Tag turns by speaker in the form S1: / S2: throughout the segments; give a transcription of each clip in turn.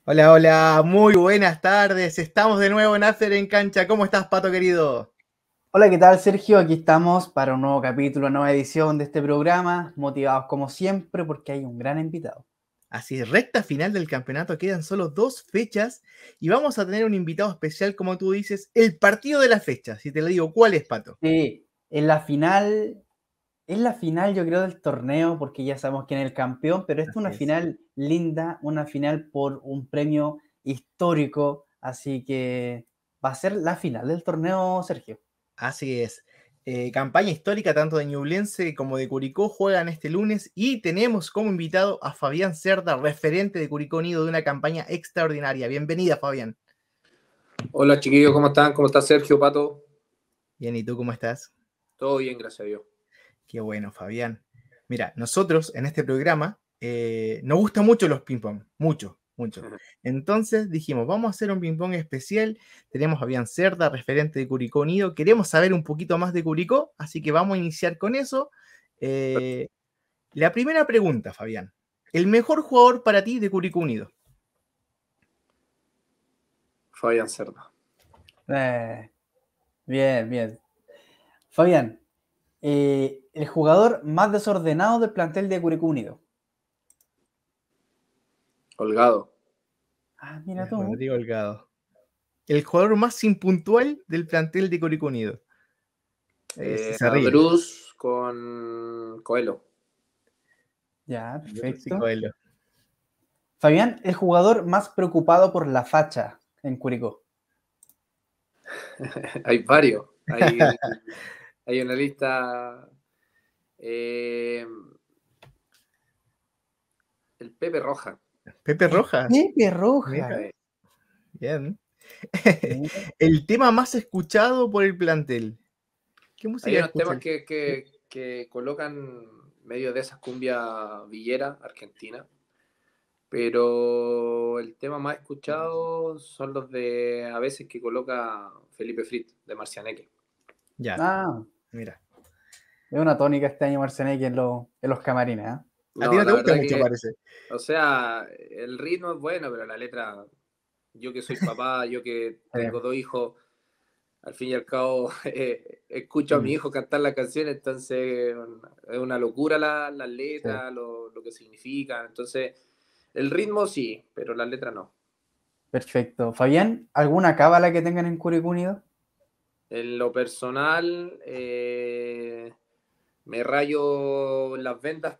S1: Hola, hola, muy buenas tardes. Estamos de nuevo en After en Cancha. ¿Cómo estás, Pato querido?
S2: Hola, ¿qué tal, Sergio? Aquí estamos para un nuevo capítulo, nueva edición de este programa, motivados como siempre porque hay un gran invitado.
S1: Así, recta final del campeonato, quedan solo 2 fechas y vamos a tener un invitado especial, como tú dices, el partido de la fecha. Si te lo digo, ¿cuál es, Pato?
S2: Sí, es la final yo creo del torneo porque ya sabemos quién es el campeón, pero esta es
S1: Así
S2: una
S1: es.
S2: final linda, una final por un premio histórico, así que va a ser la final del torneo, Sergio.
S1: Así es. Campaña histórica tanto de Ñublense como de Curicó juegan este lunes y tenemos como invitado a Fabián Cerda, referente de Curicó Unido de una campaña extraordinaria. Bienvenida, Fabián.
S3: Hola chiquillos, ¿cómo están? ¿Cómo está Sergio, Pato?
S1: Bien, ¿y tú cómo estás?
S3: Todo bien, gracias a Dios.
S1: Qué bueno, Fabián. Mira, nosotros en este programa nos gustan mucho los ping-pong, mucho, mucho. Entonces dijimos, vamos a hacer un ping-pong especial. Tenemos a Fabián Cerda, referente de Curicó Unido. Queremos saber un poquito más de Curicó, así que vamos a iniciar con eso. Eh, la primera pregunta, Fabián. ¿El mejor jugador para ti de Curicó Unido?
S3: Fabián Cerda.
S2: Eh, bien, bien. Fabián, el jugador más desordenado del plantel de Curicó Unido.
S3: Holgado.
S2: Ah, mira
S1: Es
S2: tú.
S1: Rodrigo Holgado. El jugador más impuntual del plantel de Curicó Unido. Se ríe.
S3: Bruce con Coelho.
S2: Ya,
S1: Sí,
S2: perfecto.
S1: Coelho.
S2: Fabián, el jugador más preocupado por la facha en Curicó.
S3: Hay varios. Hay una lista. eh, el Pepe Roja.
S1: Pepe
S2: El
S1: Rojas.
S2: Pepe Roja.
S1: Mira, bien.
S2: Mira.
S1: El tema más escuchado por el plantel. ¿Qué
S3: Hay
S1: música
S3: unos
S1: escucha
S3: temas
S1: el
S3: que colocan medio de esas cumbia villera argentina, pero el tema más escuchado son los de a veces que coloca Felipe Frit de Marcianeque.
S1: Ya,
S2: Ah,
S1: mira.
S2: es una tónica este año Marcianeque en los camarines, ¿ah?
S1: A ti
S3: No,
S1: no te
S3: la
S1: gusta
S3: verdad
S1: mucho,
S3: que,
S1: parece.
S3: o sea, el ritmo es bueno, pero la letra, yo que soy papá, yo que tengo
S2: Eh,
S3: 2 hijos, al fin y al cabo escucho a mi
S2: mm,
S3: hijo cantar la canción, entonces es una locura las
S2: sí,
S3: letras, lo que significan. Entonces, el ritmo sí, pero las letras no.
S2: perfecto. Fabián, ¿alguna cábala que tengan en Curicó Unido?
S3: En lo personal, me rayo las vendas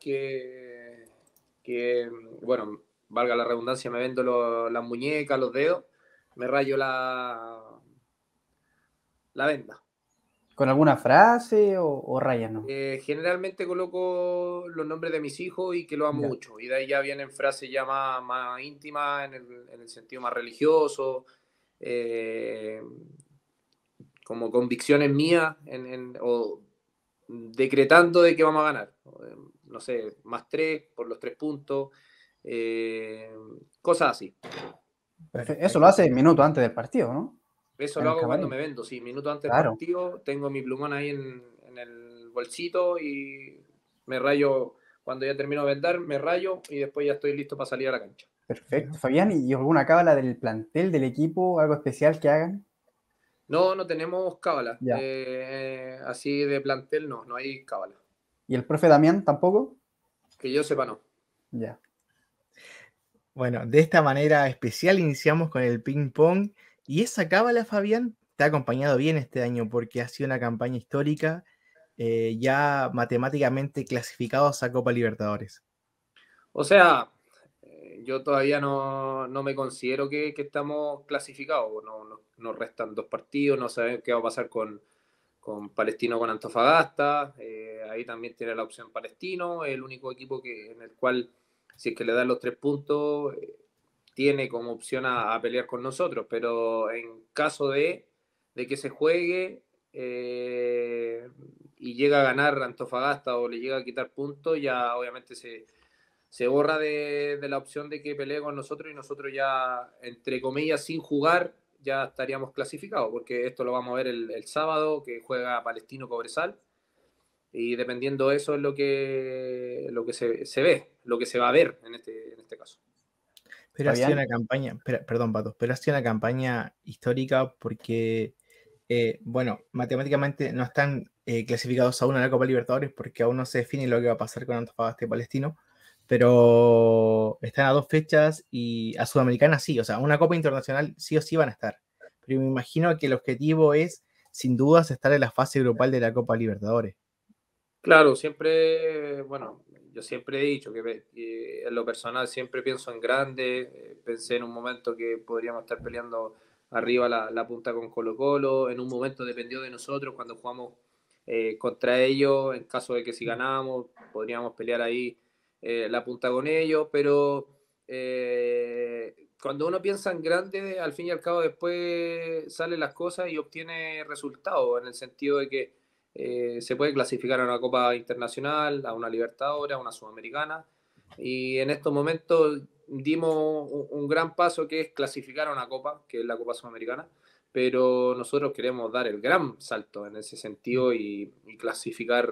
S3: que, bueno, valga la redundancia, me vendo las muñecas, los dedos, me rayo la venda.
S2: ¿Con alguna frase o rayas, no?
S3: Generalmente coloco los nombres de mis hijos y que lo amo
S2: Ya,
S3: mucho. Y de ahí ya vienen frases ya más íntimas en el sentido más religioso, eh, como convicciones mías o decretando de que vamos a ganar. No sé, +3 por los 3 puntos, eh, cosas así.
S2: perfecto. Eso lo hace minutos antes del partido, ¿no?
S3: Eso
S2: En
S3: lo
S2: el
S3: hago cuando
S2: camarín.
S3: me vendo, sí, minutos antes del
S2: Claro,
S3: partido, tengo mi plumón ahí en el bolsito y me rayo, cuando ya termino de vender, me rayo y después ya estoy listo para salir a la cancha.
S2: perfecto. Fabián, ¿y alguna cábala del plantel, del equipo, algo especial que hagan?
S3: No, no tenemos cábala.
S2: Ya.
S3: Así de plantel no hay cábala.
S2: ¿Y el profe Damián tampoco?
S3: Que yo sepa, no.
S2: Ya.
S1: Bueno, de esta manera especial iniciamos con el ping pong y esa cábala, Fabián, te ha acompañado bien este año porque ha sido una campaña histórica, ya matemáticamente clasificados a Copa Libertadores.
S3: O sea, yo todavía no me considero que estamos clasificados. Nos restan 2 partidos, no sabemos qué va a pasar con Palestino con Antofagasta. Ahí también tiene la opción Palestino, el único equipo en el cual, si es que le dan los 3 puntos, tiene como opción a pelear con nosotros. Pero en caso de que se juegue y llega a ganar Antofagasta o le llega a quitar puntos, ya obviamente se borra de la opción de que pelee con nosotros y nosotros ya, entre comillas, sin jugar, ya estaríamos clasificados, porque esto lo vamos a ver el sábado, que juega Palestino Cobresal, y dependiendo de eso es lo que se ve, lo que se va a ver en este caso.
S1: Pero ha sido
S2: Fabián.
S1: una campaña, perdón, Pato, pero ha sido una campaña histórica porque, bueno, matemáticamente no están clasificados aún a la Copa Libertadores porque aún no se define lo que va a pasar con Antofagasta y Palestino, pero están a 2 fechas y a Sudamericana sí, o sea, una Copa Internacional sí o sí van a estar. Pero me imagino que el objetivo es, sin dudas, estar en la fase grupal de la Copa Libertadores.
S3: Claro, siempre, bueno, yo siempre he dicho que en lo personal siempre pienso en grande. Pensé en un momento que podríamos estar peleando arriba la punta con Colo-Colo. En un momento dependió de nosotros cuando jugamos contra ellos. En caso de que si ganábamos, podríamos pelear ahí la punta con ellos. Pero cuando uno piensa en grande, al fin y al cabo después salen las cosas y obtiene resultados, en el sentido de que se puede clasificar a una Copa Internacional, a una Libertadores, a una Sudamericana. Y en estos momentos dimos un gran paso que es clasificar a una Copa, que es la Copa Sudamericana, pero nosotros queremos dar el gran salto en ese sentido y clasificar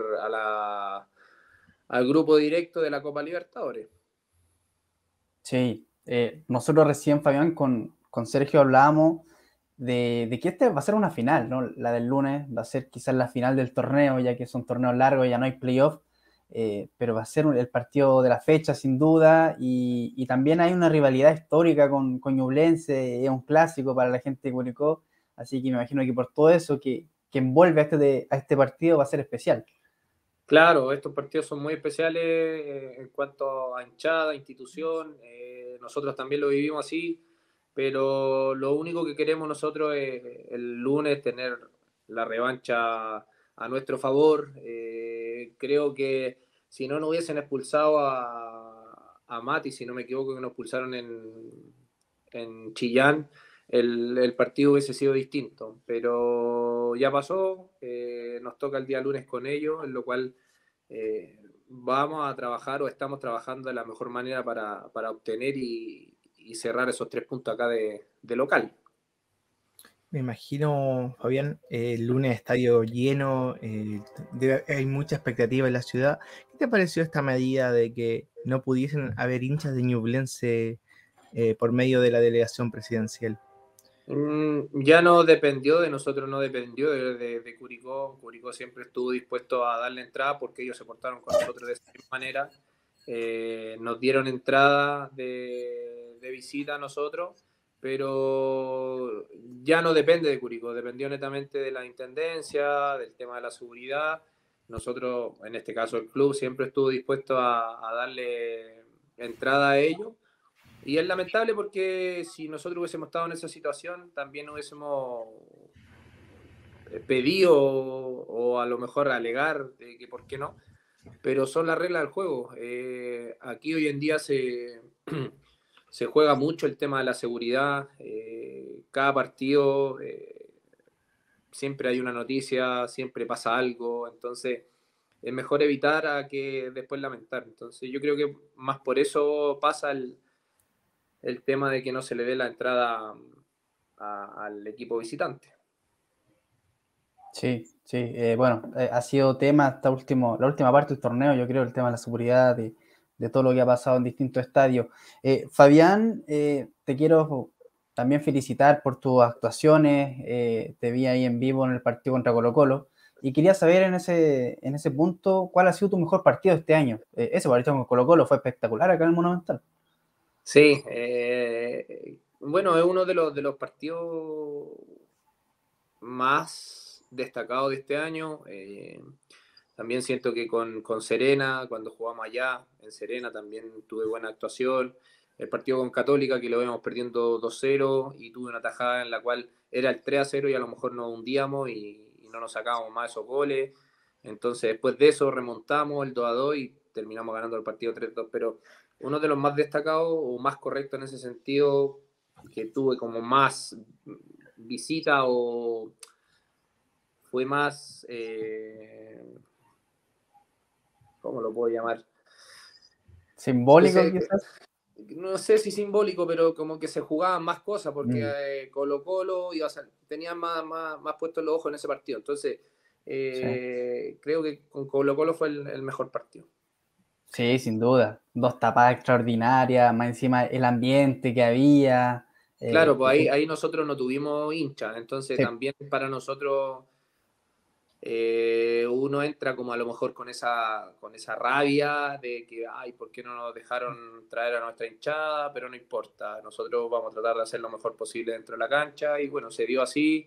S3: al grupo directo de la Copa Libertadores.
S2: Sí, nosotros recién, Fabián, con Sergio hablábamos de que este va a ser una final, ¿no? La del lunes va a ser quizás la final del torneo, ya que es un torneo largo, ya no hay playoff, pero va a ser el partido de la fecha, sin duda, y también hay una rivalidad histórica con Ñublense, es un clásico para la gente de Curicó, así que me imagino que por todo eso que envuelve a este partido va a ser especial.
S3: Claro, estos partidos son muy especiales en cuanto a hinchada, institución. Nosotros también lo vivimos así, pero lo único que queremos nosotros es el lunes tener la revancha a nuestro favor. Creo que si no nos hubiesen expulsado a Mati, si no me equivoco, que nos expulsaron en Chillán, el partido hubiese sido distinto. Pero ya pasó, nos toca el día lunes con ellos, en lo cual vamos a trabajar o estamos trabajando de la mejor manera para obtener y cerrar esos 3 puntos acá de local.
S1: Me imagino, Fabián, el lunes estadio lleno, hay mucha expectativa en la ciudad. ¿Qué te pareció esta medida de que no pudiesen haber hinchas de Ñublense por medio de la delegación presidencial?
S3: Ya no dependió de nosotros, no dependió de Curicó. Curicó siempre estuvo dispuesto a darle entrada porque ellos se portaron con nosotros de esa misma manera. Nos dieron entrada de visita a nosotros, pero ya no depende de Curicó, dependió netamente de la intendencia, del tema de la seguridad. Nosotros, en este caso el club, siempre estuvo dispuesto a darle entrada a ellos. Y es lamentable porque si nosotros hubiésemos estado en esa situación, también hubiésemos pedido o a lo mejor alegar de que por qué no, pero son las reglas del juego. Aquí hoy en día se juega mucho el tema de la seguridad. Cada partido siempre hay una noticia, siempre pasa algo, entonces es mejor evitar a que después lamentar. Entonces yo creo que más por eso pasa el tema de que no se le dé la entrada al equipo visitante.
S2: Sí, sí, bueno, ha sido tema la última parte del torneo, yo creo, el tema de la seguridad, de todo lo que ha pasado en distintos estadios. Fabián, te quiero también felicitar por tus actuaciones, te vi ahí en vivo en el partido contra Colo-Colo, y quería saber en ese punto cuál ha sido tu mejor partido este año. Ese partido con Colo-Colo fue espectacular acá en el Monumental.
S3: Sí, bueno, es uno de los partidos más destacados de este año. También siento que con Serena, cuando jugamos allá, en Serena también tuve buena actuación. El partido con Católica, que lo íbamos perdiendo 2-0 y tuve una tajada en la cual era el 3-0 y a lo mejor nos hundíamos y no nos sacábamos más esos goles. Entonces, después de eso, remontamos el 2-2 y terminamos ganando el partido 3-2. Pero uno de los más destacados o más correctos en ese sentido, que tuve como más visita o fue más, ¿cómo lo puedo llamar?
S2: Simbólico, quizás.
S3: No sé si simbólico, pero como que se jugaban más cosas porque Colo-Colo tenía más puestos los ojos en ese partido. Entonces,
S2: Sí.
S3: creo que con Colo-Colo fue el mejor partido.
S2: Sí, sin duda. 2 tapadas extraordinarias, más encima el ambiente que había.
S3: Claro, pues ahí nosotros no tuvimos hinchas, entonces
S2: Sí.
S3: también para nosotros uno entra como a lo mejor con esa rabia de que, ay, ¿por qué no nos dejaron traer a nuestra hinchada? Pero no importa, nosotros vamos a tratar de hacer lo mejor posible dentro de la cancha y bueno, se dio así.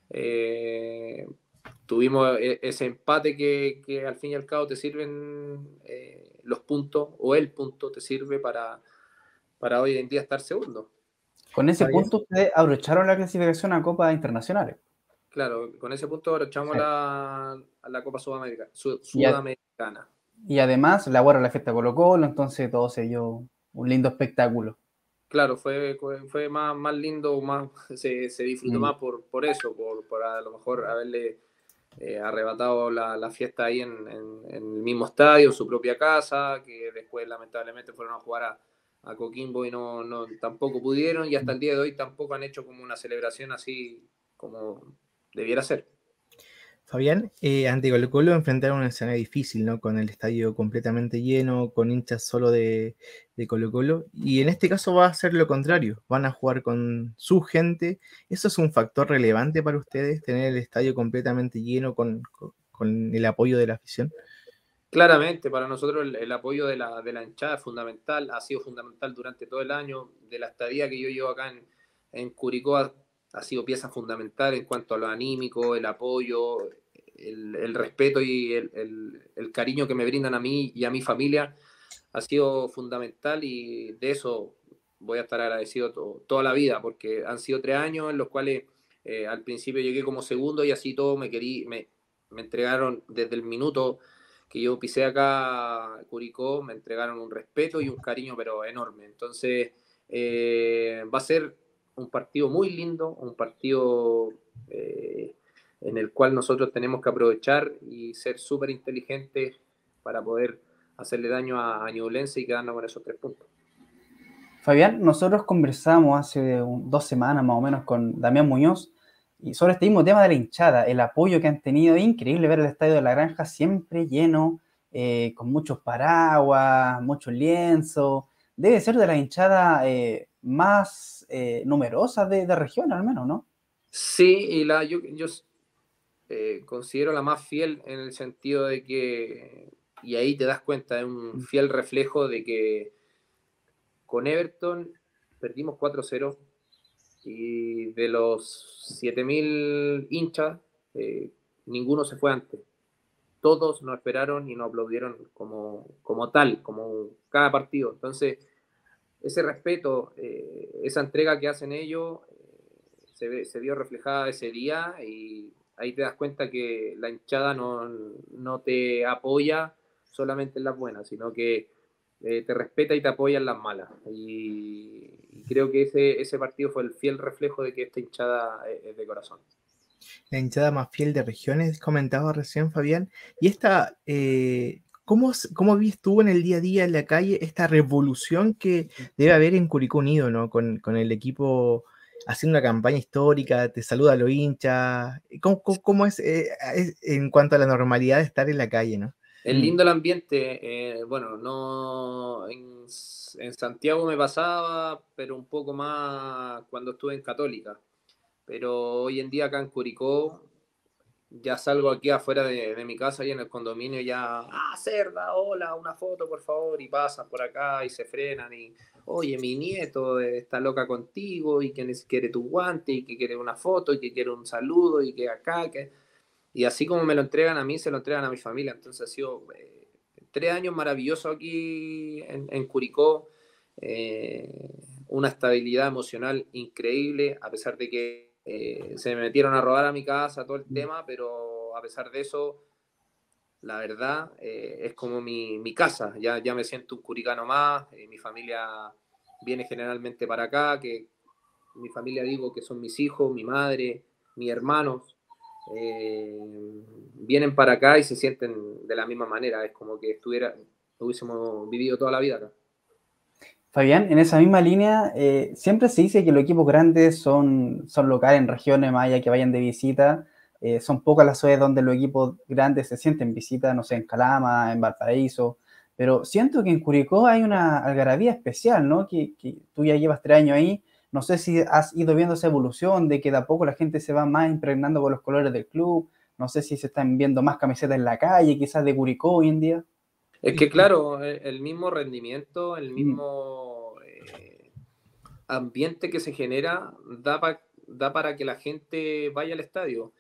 S3: Tuvimos ese empate que al fin y al cabo te sirven los puntos o el punto te sirve para hoy en día estar segundo.
S2: Con ese
S1: Fabián,
S2: punto ustedes aprovecharon la clasificación a Copas Internacionales.
S3: Claro, con ese punto ahora echamos
S2: Sí.
S3: a la Copa Sudamericana.
S2: Y,
S3: Sudamericana.
S2: y además, la guarda la fiesta Colo-Colo, entonces todo se dio un lindo espectáculo.
S3: Claro, fue más lindo, se disfrutó más por eso, por a lo mejor haberle arrebatado la fiesta ahí en el mismo estadio, en su propia casa, que después lamentablemente fueron a jugar a Coquimbo y no tampoco pudieron, y hasta el día de hoy tampoco han hecho como una celebración así como debiera ser.
S1: Fabián, ante Colo-Colo enfrentaron un escenario difícil, ¿no? Con el estadio completamente lleno, con hinchas solo de Colo-Colo. Y en este caso va a ser lo contrario, van a jugar con su gente. ¿Eso es un factor relevante para ustedes, tener el estadio completamente lleno con el apoyo de la afición?
S3: Claramente, para nosotros el apoyo de la hinchada es fundamental, ha sido fundamental durante todo el año. De la estadía que yo llevo acá en Curicó ha sido pieza fundamental en cuanto a lo anímico, el apoyo, el respeto y el cariño que me brindan a mí y a mi familia ha sido fundamental y de eso voy a estar agradecido toda la vida porque han sido 3 años en los cuales al principio llegué como segundo y así todo me entregaron desde el minuto que yo pisé acá Curicó, me entregaron un respeto y un cariño, pero enorme. Entonces, va a ser un partido muy lindo, un partido en el cual nosotros tenemos que aprovechar y ser súper inteligentes para poder hacerle daño a Ñublense y quedarnos con esos 3 puntos.
S2: Fabián, nosotros conversamos hace 2 semanas más o menos con Damián Muñoz y sobre este mismo tema de la hinchada, el apoyo que han tenido. Es increíble ver el estadio de la Granja siempre lleno, con muchos paraguas, muchos lienzos. Debe ser de la hinchada más numerosa de región, al menos, ¿no?
S3: Sí, y yo considero la más fiel en el sentido de que, y ahí te das cuenta, es un fiel reflejo de que con Everton perdimos 4-0 y de los 7.000 hinchas, ninguno se fue antes. Todos nos esperaron y nos aplaudieron como tal, como cada partido. Entonces, ese respeto, esa entrega que hacen ellos, se vio reflejada ese día y ahí te das cuenta que la hinchada no te apoya solamente en las buenas, sino que te respeta y te apoya en las malas. Y creo que ese partido fue el fiel reflejo de que esta hinchada es de corazón.
S1: La hinchada más fiel de regiones, comentaba recién Fabián. Y esta, ¿cómo vives tú en el día a día en la calle esta revolución que debe haber en Curicó Unido, ¿no? Con el equipo haciendo una campaña histórica, te saluda a los hinchas. ¿Cómo es en cuanto a la normalidad de estar en la calle, ¿no?
S3: Es lindo el ambiente, bueno, no en Santiago me pasaba, pero un poco más cuando estuve en Católica. Pero hoy en día acá en Curicó, ya salgo aquí afuera de mi casa y en el condominio ya, cerda, hola, una foto por favor, y pasan por acá y se frenan y, oye, mi nieto está loca contigo y que quiere tu guante y que quiere una foto y que quiere un saludo y que acá, que... Y así como me lo entregan a mí, se lo entregan a mi familia. Entonces ha sido 3 años maravillosos aquí en Curicó, eh, una estabilidad emocional increíble, a pesar de que se me metieron a robar a mi casa, todo el tema, pero a pesar de eso, la verdad, es como mi casa, ya me siento un curicano más, mi familia viene generalmente para acá, que mi familia digo que son mis hijos, mi madre, mis hermanos, vienen para acá y se sienten de la misma manera, es como que hubiésemos vivido toda la vida acá.
S2: Fabián, en esa misma línea, siempre se dice que los equipos grandes son locales en regiones, más allá que vayan de visita. Son pocas las ciudades donde los equipos grandes se sienten visita, no sé, en Calama, en Valparaíso. pero siento que en Curicó hay una algarabía especial, ¿no? Que tú ya llevas 3 años ahí, no sé si has ido viendo esa evolución de que de a poco la gente se va más impregnando con los colores del club, no sé si se están viendo más camisetas en la calle, quizás de Curicó hoy en día.
S3: Es que claro, el mismo rendimiento, el
S2: Mm.
S3: mismo ambiente que se genera da para que la gente vaya al estadio.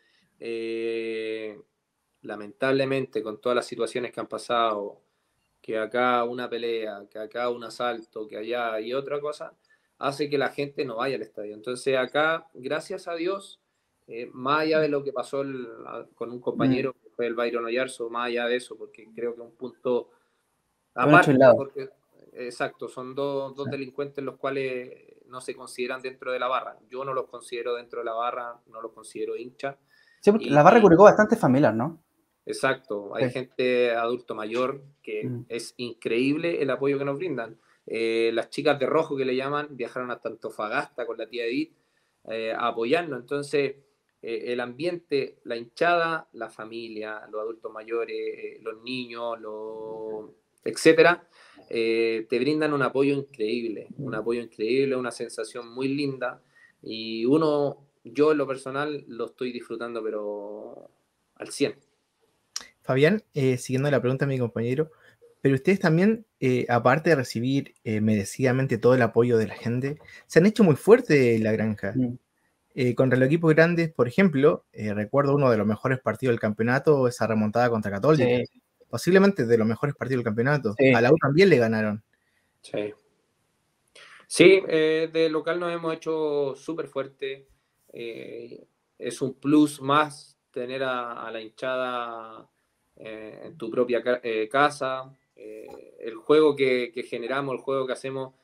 S3: Lamentablemente, con todas las situaciones que han pasado, que acá una pelea, que acá un asalto, que allá y otra cosa, hace que la gente no vaya al estadio. Entonces acá, gracias a Dios, más allá de lo que pasó con un compañero, que fue el Byron Oyarzo, más allá de eso, porque creo que es un punto
S2: Es un hecho
S3: aparte,
S2: aislado.
S3: porque, exacto, son dos
S2: Sí.
S3: delincuentes los cuales no se consideran dentro de la barra. Yo no los considero dentro de la barra, no los considero hinchas.
S2: Sí, porque la barra de Curicó es bastante familiar, ¿no?
S3: Exacto, hay
S2: Sí.
S3: gente adulto mayor que es increíble el apoyo que nos brindan. Las chicas de rojo que le llaman viajaron hasta Antofagasta con la tía Edith a apoyarnos. Entonces, el ambiente, la hinchada, la familia, los adultos mayores, los niños, etcétera, te brindan un apoyo increíble, una sensación muy linda. Y yo en lo personal lo estoy disfrutando, pero al 100.
S1: Fabián, siguiendo la pregunta de mi compañero, pero ustedes también, aparte de recibir merecidamente todo el apoyo de la gente, se han hecho muy fuerte la granja. Contra los equipos grandes, por ejemplo, recuerdo uno de los mejores partidos del campeonato, esa remontada contra Católica.
S2: Sí.
S1: Posiblemente de los mejores partidos del campeonato.
S2: Sí.
S1: A la U también le ganaron.
S3: Sí. Sí, de local nos hemos hecho súper fuerte. Es un plus más tener a la hinchada en tu propia casa. El juego que generamos, el juego que hacemos,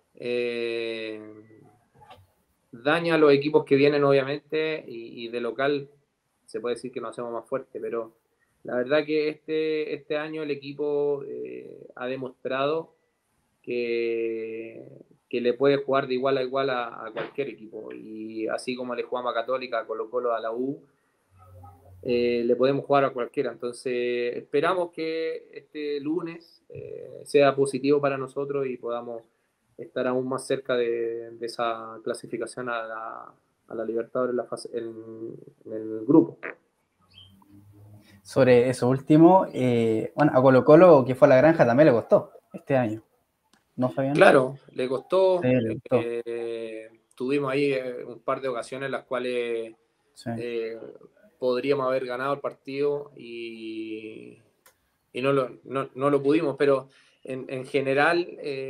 S3: daña a los equipos que vienen, obviamente, y de local se puede decir que nos hacemos más fuerte, pero la verdad que este año el equipo ha demostrado que le puede jugar de igual a igual a cualquier equipo. Y así como le jugamos a Católica, a Colo-Colo, a la U, le podemos jugar a cualquiera. Entonces, esperamos que este lunes sea positivo para nosotros y podamos estar aún más cerca de esa clasificación a la Libertadores en el grupo.
S2: Sobre eso último, bueno, a Colo-Colo, que fue a la granja, también le costó este año, ¿no, Fabián?
S3: Claro, le costó.
S2: Sí, le costó.
S3: Tuvimos ahí un par de ocasiones en las cuales podríamos haber ganado el partido y no lo pudimos, pero en general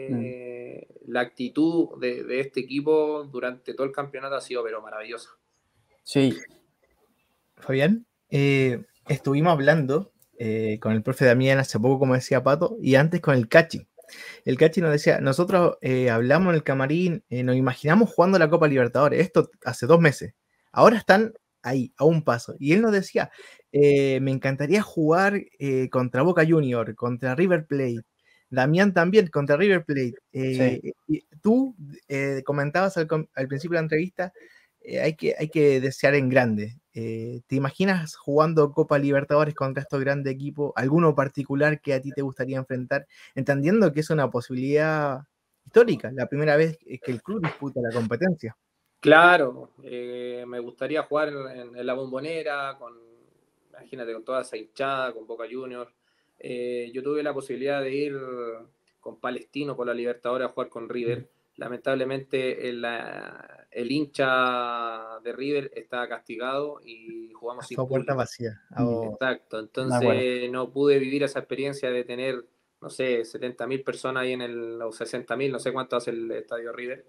S3: la actitud de este equipo durante todo el campeonato ha sido pero maravillosa.
S2: Sí.
S1: Fabián, estuvimos hablando con el profe Damián hace poco, como decía Pato, y antes con el Cachi. El Cachi nos decía, nosotros hablamos en el camarín, nos imaginamos jugando la Copa Libertadores, esto hace 2 meses, ahora están ahí, a un paso, y él nos decía, me encantaría jugar contra Boca Junior, contra River Plate, Damián también contra River Plate.
S2: Sí.
S1: Y tú comentabas al principio de la entrevista, hay que desear en grande. ¿Te imaginas jugando Copa Libertadores contra estos grandes equipos? ¿Alguno particular que a ti te gustaría enfrentar? Entendiendo que es una posibilidad histórica, la primera vez que el club disputa la competencia.
S3: Claro, me gustaría jugar en la Bombonera, imagínate, con toda esa hinchada, con Boca Juniors. Yo tuve la posibilidad de ir con Palestino por la Libertadores a jugar con River. Lamentablemente el hincha de River estaba castigado y jugamos sin
S1: puerta
S3: público.
S1: vacía.
S3: Exacto, entonces no pude vivir esa experiencia de tener, no sé, 70.000 personas ahí o 60.000, no sé cuánto hace el estadio River,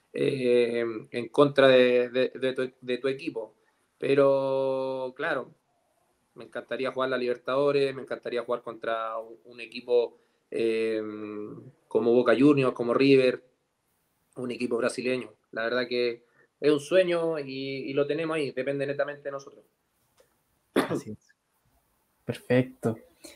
S3: en contra de tu equipo. Pero claro, me encantaría jugar la Libertadores, me encantaría jugar contra un equipo como Boca Juniors, como River, un equipo brasileño. La verdad que es un sueño y lo tenemos ahí, depende netamente de nosotros.
S1: Así es.
S2: Perfecto.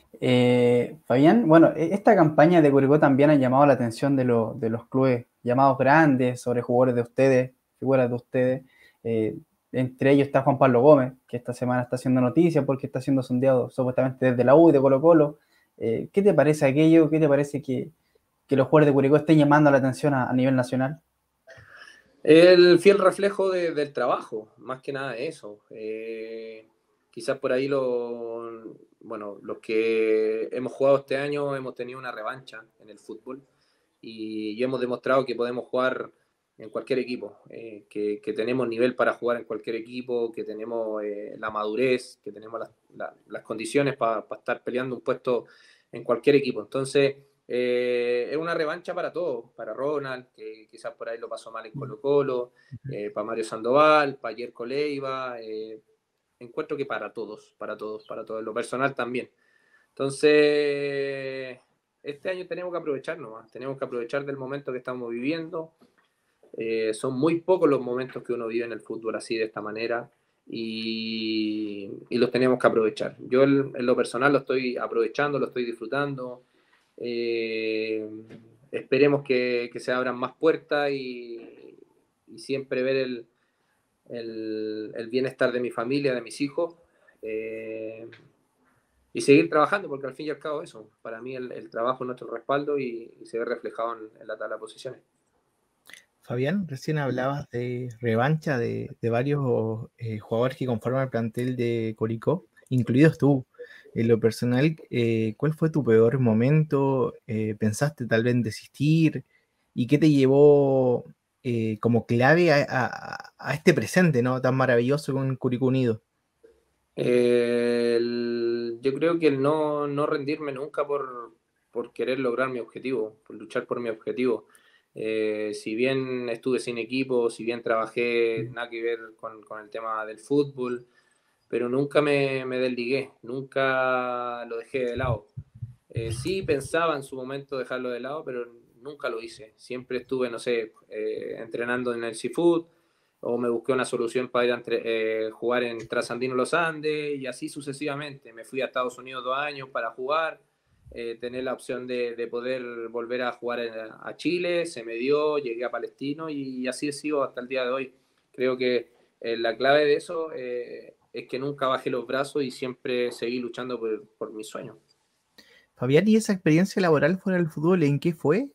S2: Fabián, bueno, esta campaña de Curicó también ha llamado la atención de los clubes llamados grandes sobre jugadores de ustedes, figuras de ustedes. Entre ellos está Juan Pablo Gómez, que esta semana está haciendo noticias porque está siendo sondeado supuestamente desde la U y de Colo-Colo. ¿Qué te parece aquello? ¿Qué te parece que los jugadores de Curicó estén llamando la atención a nivel nacional?
S3: El fiel reflejo del trabajo, más que nada eso. Quizás por ahí los que hemos jugado este año hemos tenido una revancha en el fútbol y hemos demostrado que podemos jugar en cualquier equipo, que tenemos nivel para jugar en cualquier equipo, que tenemos la madurez, que tenemos las condiciones para estar peleando un puesto en cualquier equipo. Entonces, es una revancha para todos, para Ronald, que quizás por ahí lo pasó mal en Colo-Colo, para Mario Sandoval, para Yerko Leiva, encuentro que para todos, lo personal también. Entonces, este año tenemos que aprovechar nomás, tenemos que aprovechar del momento que estamos viviendo. Son muy pocos los momentos que uno vive en el fútbol así, de esta manera, y los tenemos que aprovechar. Yo en lo personal lo estoy aprovechando, lo estoy disfrutando. Esperemos que se abran más puertas y siempre ver el bienestar de mi familia, de mis hijos, y seguir trabajando, porque al fin y al cabo eso, para mí el trabajo es nuestro respaldo y se ve reflejado en la tabla de posiciones.
S1: Fabián, recién hablabas de revancha de varios jugadores que conforman el plantel de Curicó, incluidos tú. En lo personal, ¿cuál fue tu peor momento? ¿Pensaste tal vez en desistir? ¿Y qué te llevó como clave a este presente, ¿no? Tan maravilloso con Curicó Unido?
S3: Yo creo que el no rendirme nunca por querer lograr mi objetivo, por luchar por mi objetivo. Si bien estuve sin equipo, si bien trabajé nada que ver con el tema del fútbol, pero nunca me desligué, nunca lo dejé de lado. Sí pensaba en su momento dejarlo de lado, pero nunca lo hice. Siempre estuve, no sé, entrenando en el Seafood, o me busqué una solución para ir a jugar en Trasandino Los Andes, y así sucesivamente. Me fui a Estados Unidos 2 años para jugar, tener la opción de poder volver a jugar a Chile, se me dio, llegué a Palestino, y así he sido hasta el día de hoy. Creo que la clave de eso es que nunca bajé los brazos y siempre seguí luchando por mis sueños.
S1: Fabián, ¿y esa experiencia laboral fuera del fútbol en qué fue?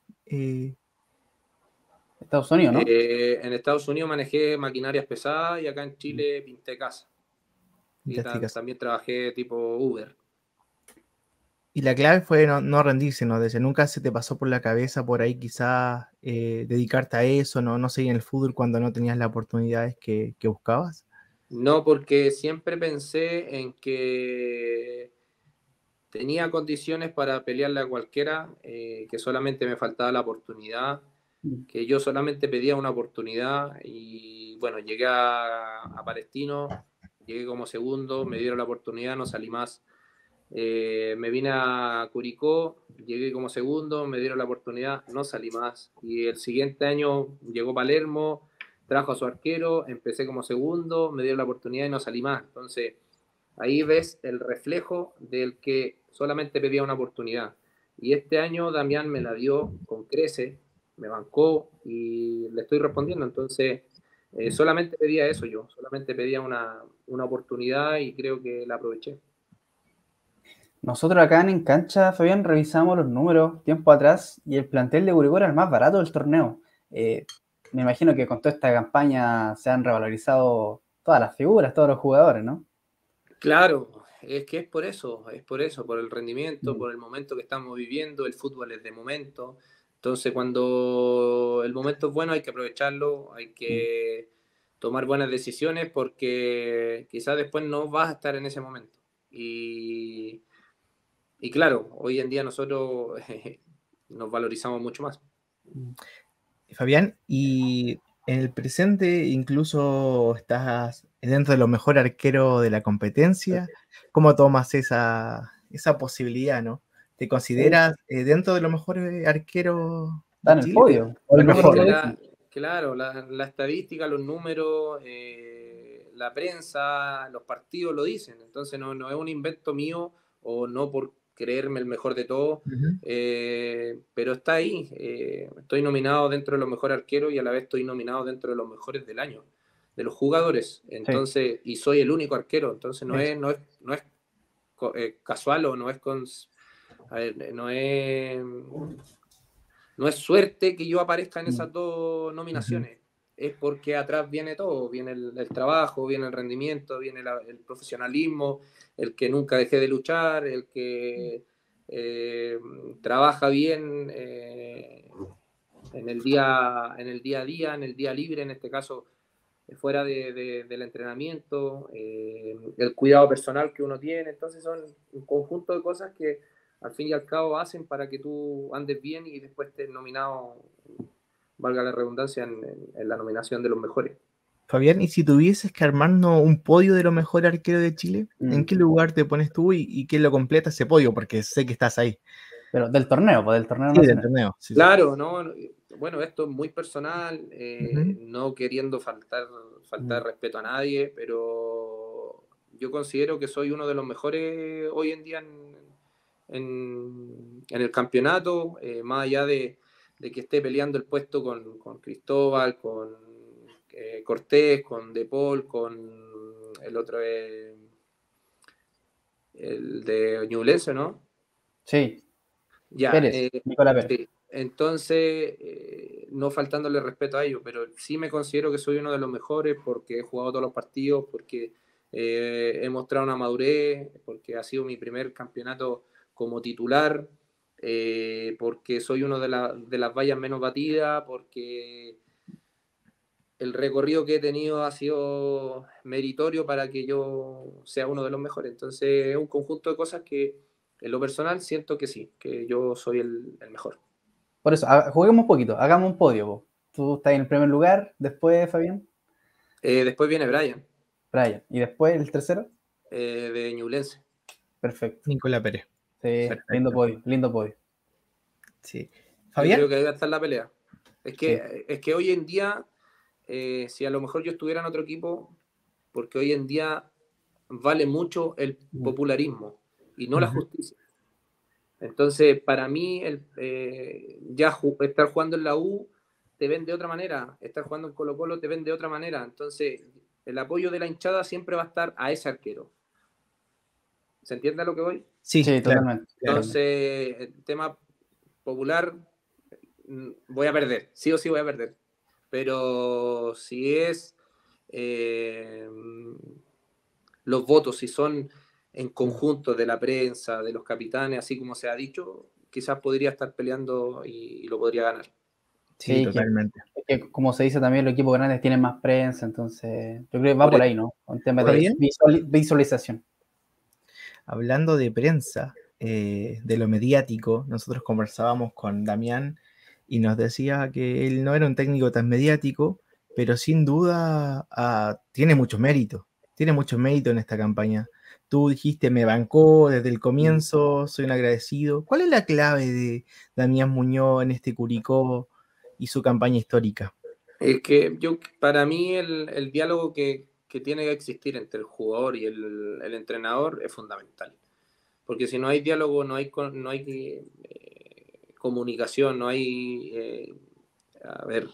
S2: Estados Unidos, ¿no?
S3: En Estados Unidos manejé maquinarias pesadas y acá en Chile pinté casa. Y también trabajé tipo Uber.
S1: Y la clave fue no rendirse, ¿no? Desde nunca se te pasó por la cabeza por ahí quizás dedicarte a eso, no seguir en el fútbol cuando no tenías las oportunidades que buscabas.
S3: No, porque siempre pensé en que tenía condiciones para pelearle a cualquiera, que solamente me faltaba la oportunidad, que yo solamente pedía una oportunidad, y bueno, llegué a Palestino, llegué como segundo, me dieron la oportunidad, no salí más. Me vine a Curicó, llegué como segundo, me dieron la oportunidad, no salí más. Y el siguiente año llegó Palermo, trajo a su arquero, empecé como segundo, me dieron la oportunidad y no salí más. Entonces, ahí ves el reflejo del que solamente pedía una oportunidad. Y este año Damián me la dio con crece, me bancó y le estoy respondiendo. Entonces, solamente pedía eso yo, solamente pedía una oportunidad y creo que la aproveché.
S2: Nosotros acá en Cancha, Fabián, revisamos los números tiempo atrás y el plantel de Curicó era el más barato del torneo. Me imagino que con toda esta campaña se han revalorizado todas las figuras, todos los jugadores, ¿no?
S3: Claro, es que es por eso, por el rendimiento, por el momento que estamos viviendo. El fútbol es de momento. Entonces, cuando el momento es bueno, hay que aprovecharlo, hay que tomar buenas decisiones, porque quizás después no vas a estar en ese momento. Y claro, hoy en día nosotros nos valorizamos mucho más.
S1: Fabián, y en el presente incluso estás dentro de los mejores arqueros de la competencia. ¿Cómo tomas esa posibilidad, no? ¿Te consideras dentro de los mejores arqueros
S2: Está
S1: de
S2: en el
S1: Chile?
S2: podio.
S1: ¿O el mejor?
S3: Claro, la estadística, los números, la prensa, los partidos lo dicen. Entonces no es un invento mío, o no por creerme el mejor de todos, pero está ahí. Estoy nominado dentro de los mejores arqueros y a la vez estoy nominado dentro de los mejores del año, de los jugadores. Entonces, y soy el único arquero. Entonces no es casual, o no es a ver, no es suerte que yo aparezca en esas dos nominaciones. Es porque atrás viene todo, viene el trabajo, viene el rendimiento, viene el profesionalismo, el que nunca dejé de luchar, el que trabaja bien en el día a día, en el día libre, en este caso fuera del entrenamiento, el cuidado personal que uno tiene. Entonces son un conjunto de cosas que al fin y al cabo hacen para que tú andes bien y después estés nominado, valga la redundancia, en la nominación de los mejores.
S1: Fabián, ¿y si tuvieses que armarnos un podio de los mejores arqueros de Chile, en qué lugar te pones tú y quién lo completa ese podio? Porque sé que estás ahí.
S2: Pero del torneo, pues del torneo
S1: Sí, del
S2: nacional.
S1: torneo. Sí,
S3: claro, ¿no? Bueno, esto es muy personal,
S1: Ujú.
S3: no queriendo faltar respeto a nadie, pero yo considero que soy uno de los mejores hoy en día en el campeonato, más allá de que esté peleando el puesto con Cristóbal, con Cortés, con De Paul, con el otro, el de Ñublense, ¿no?
S2: Sí,
S3: Ya,
S2: Pérez, Nicolás Pérez.
S3: sí. Entonces, no faltándole respeto a ellos, pero sí me considero que soy uno de los mejores porque he jugado todos los partidos, porque he mostrado una madurez, porque ha sido mi primer campeonato como titular, porque soy uno de las vallas menos batidas, porque el recorrido que he tenido ha sido meritorio para que yo sea uno de los mejores. Entonces, es un conjunto de cosas que en lo personal siento que sí, que yo soy el mejor.
S2: Por eso, juguemos un poquito, hagamos un podio, po. Tú estás en el primer lugar, después Fabián,
S3: Después viene Brian,
S2: Brian, y después el tercero.
S3: de Ñublense.
S2: Perfecto.
S1: Nicolás Pérez.
S2: Sí, lindo
S1: Perfecto.
S2: podio, lindo podio.
S1: Sí.
S3: Yo creo
S1: Fabián,
S3: que ahí va a estar la pelea. Es
S2: Sí.
S3: que hoy en día, si a lo mejor yo estuviera en otro equipo, porque hoy en día vale mucho el popularismo y no la justicia. Entonces, para mí, estar jugando en la U te ven de otra manera, estar jugando en Colo-Colo te ven de otra manera. Entonces, el apoyo de la hinchada siempre va a estar a ese arquero. ¿Se entiende a lo que voy?
S1: sí,
S2: Sí,
S1: claro.
S2: totalmente.
S3: Entonces, el tema popular, voy a perder, sí o sí voy a perder. Pero si es los votos, si son en conjunto de la prensa, de los capitanes, así como se ha dicho, quizás podría estar peleando y lo podría ganar.
S1: Sí,
S2: Sí,
S1: totalmente.
S2: que como se dice también, los equipos grandes tienen más prensa, entonces yo creo que va
S3: Por
S2: por
S3: eso,
S2: ahí, ¿no? Un tema
S3: por
S2: de
S3: eso.
S2: visualización.
S1: Hablando de prensa, de lo mediático, nosotros conversábamos con Damián y nos decía que él no era un técnico tan mediático, pero sin duda tiene mucho mérito en esta campaña. Tú dijiste, me bancó desde el comienzo, soy un agradecido. ¿Cuál es la clave de Damián Muñoz en este Curicó y su campaña histórica?
S3: Es que para mí el diálogo que tiene que existir entre el jugador y el entrenador es fundamental. Porque si no hay diálogo, no hay comunicación, no hay, a ver,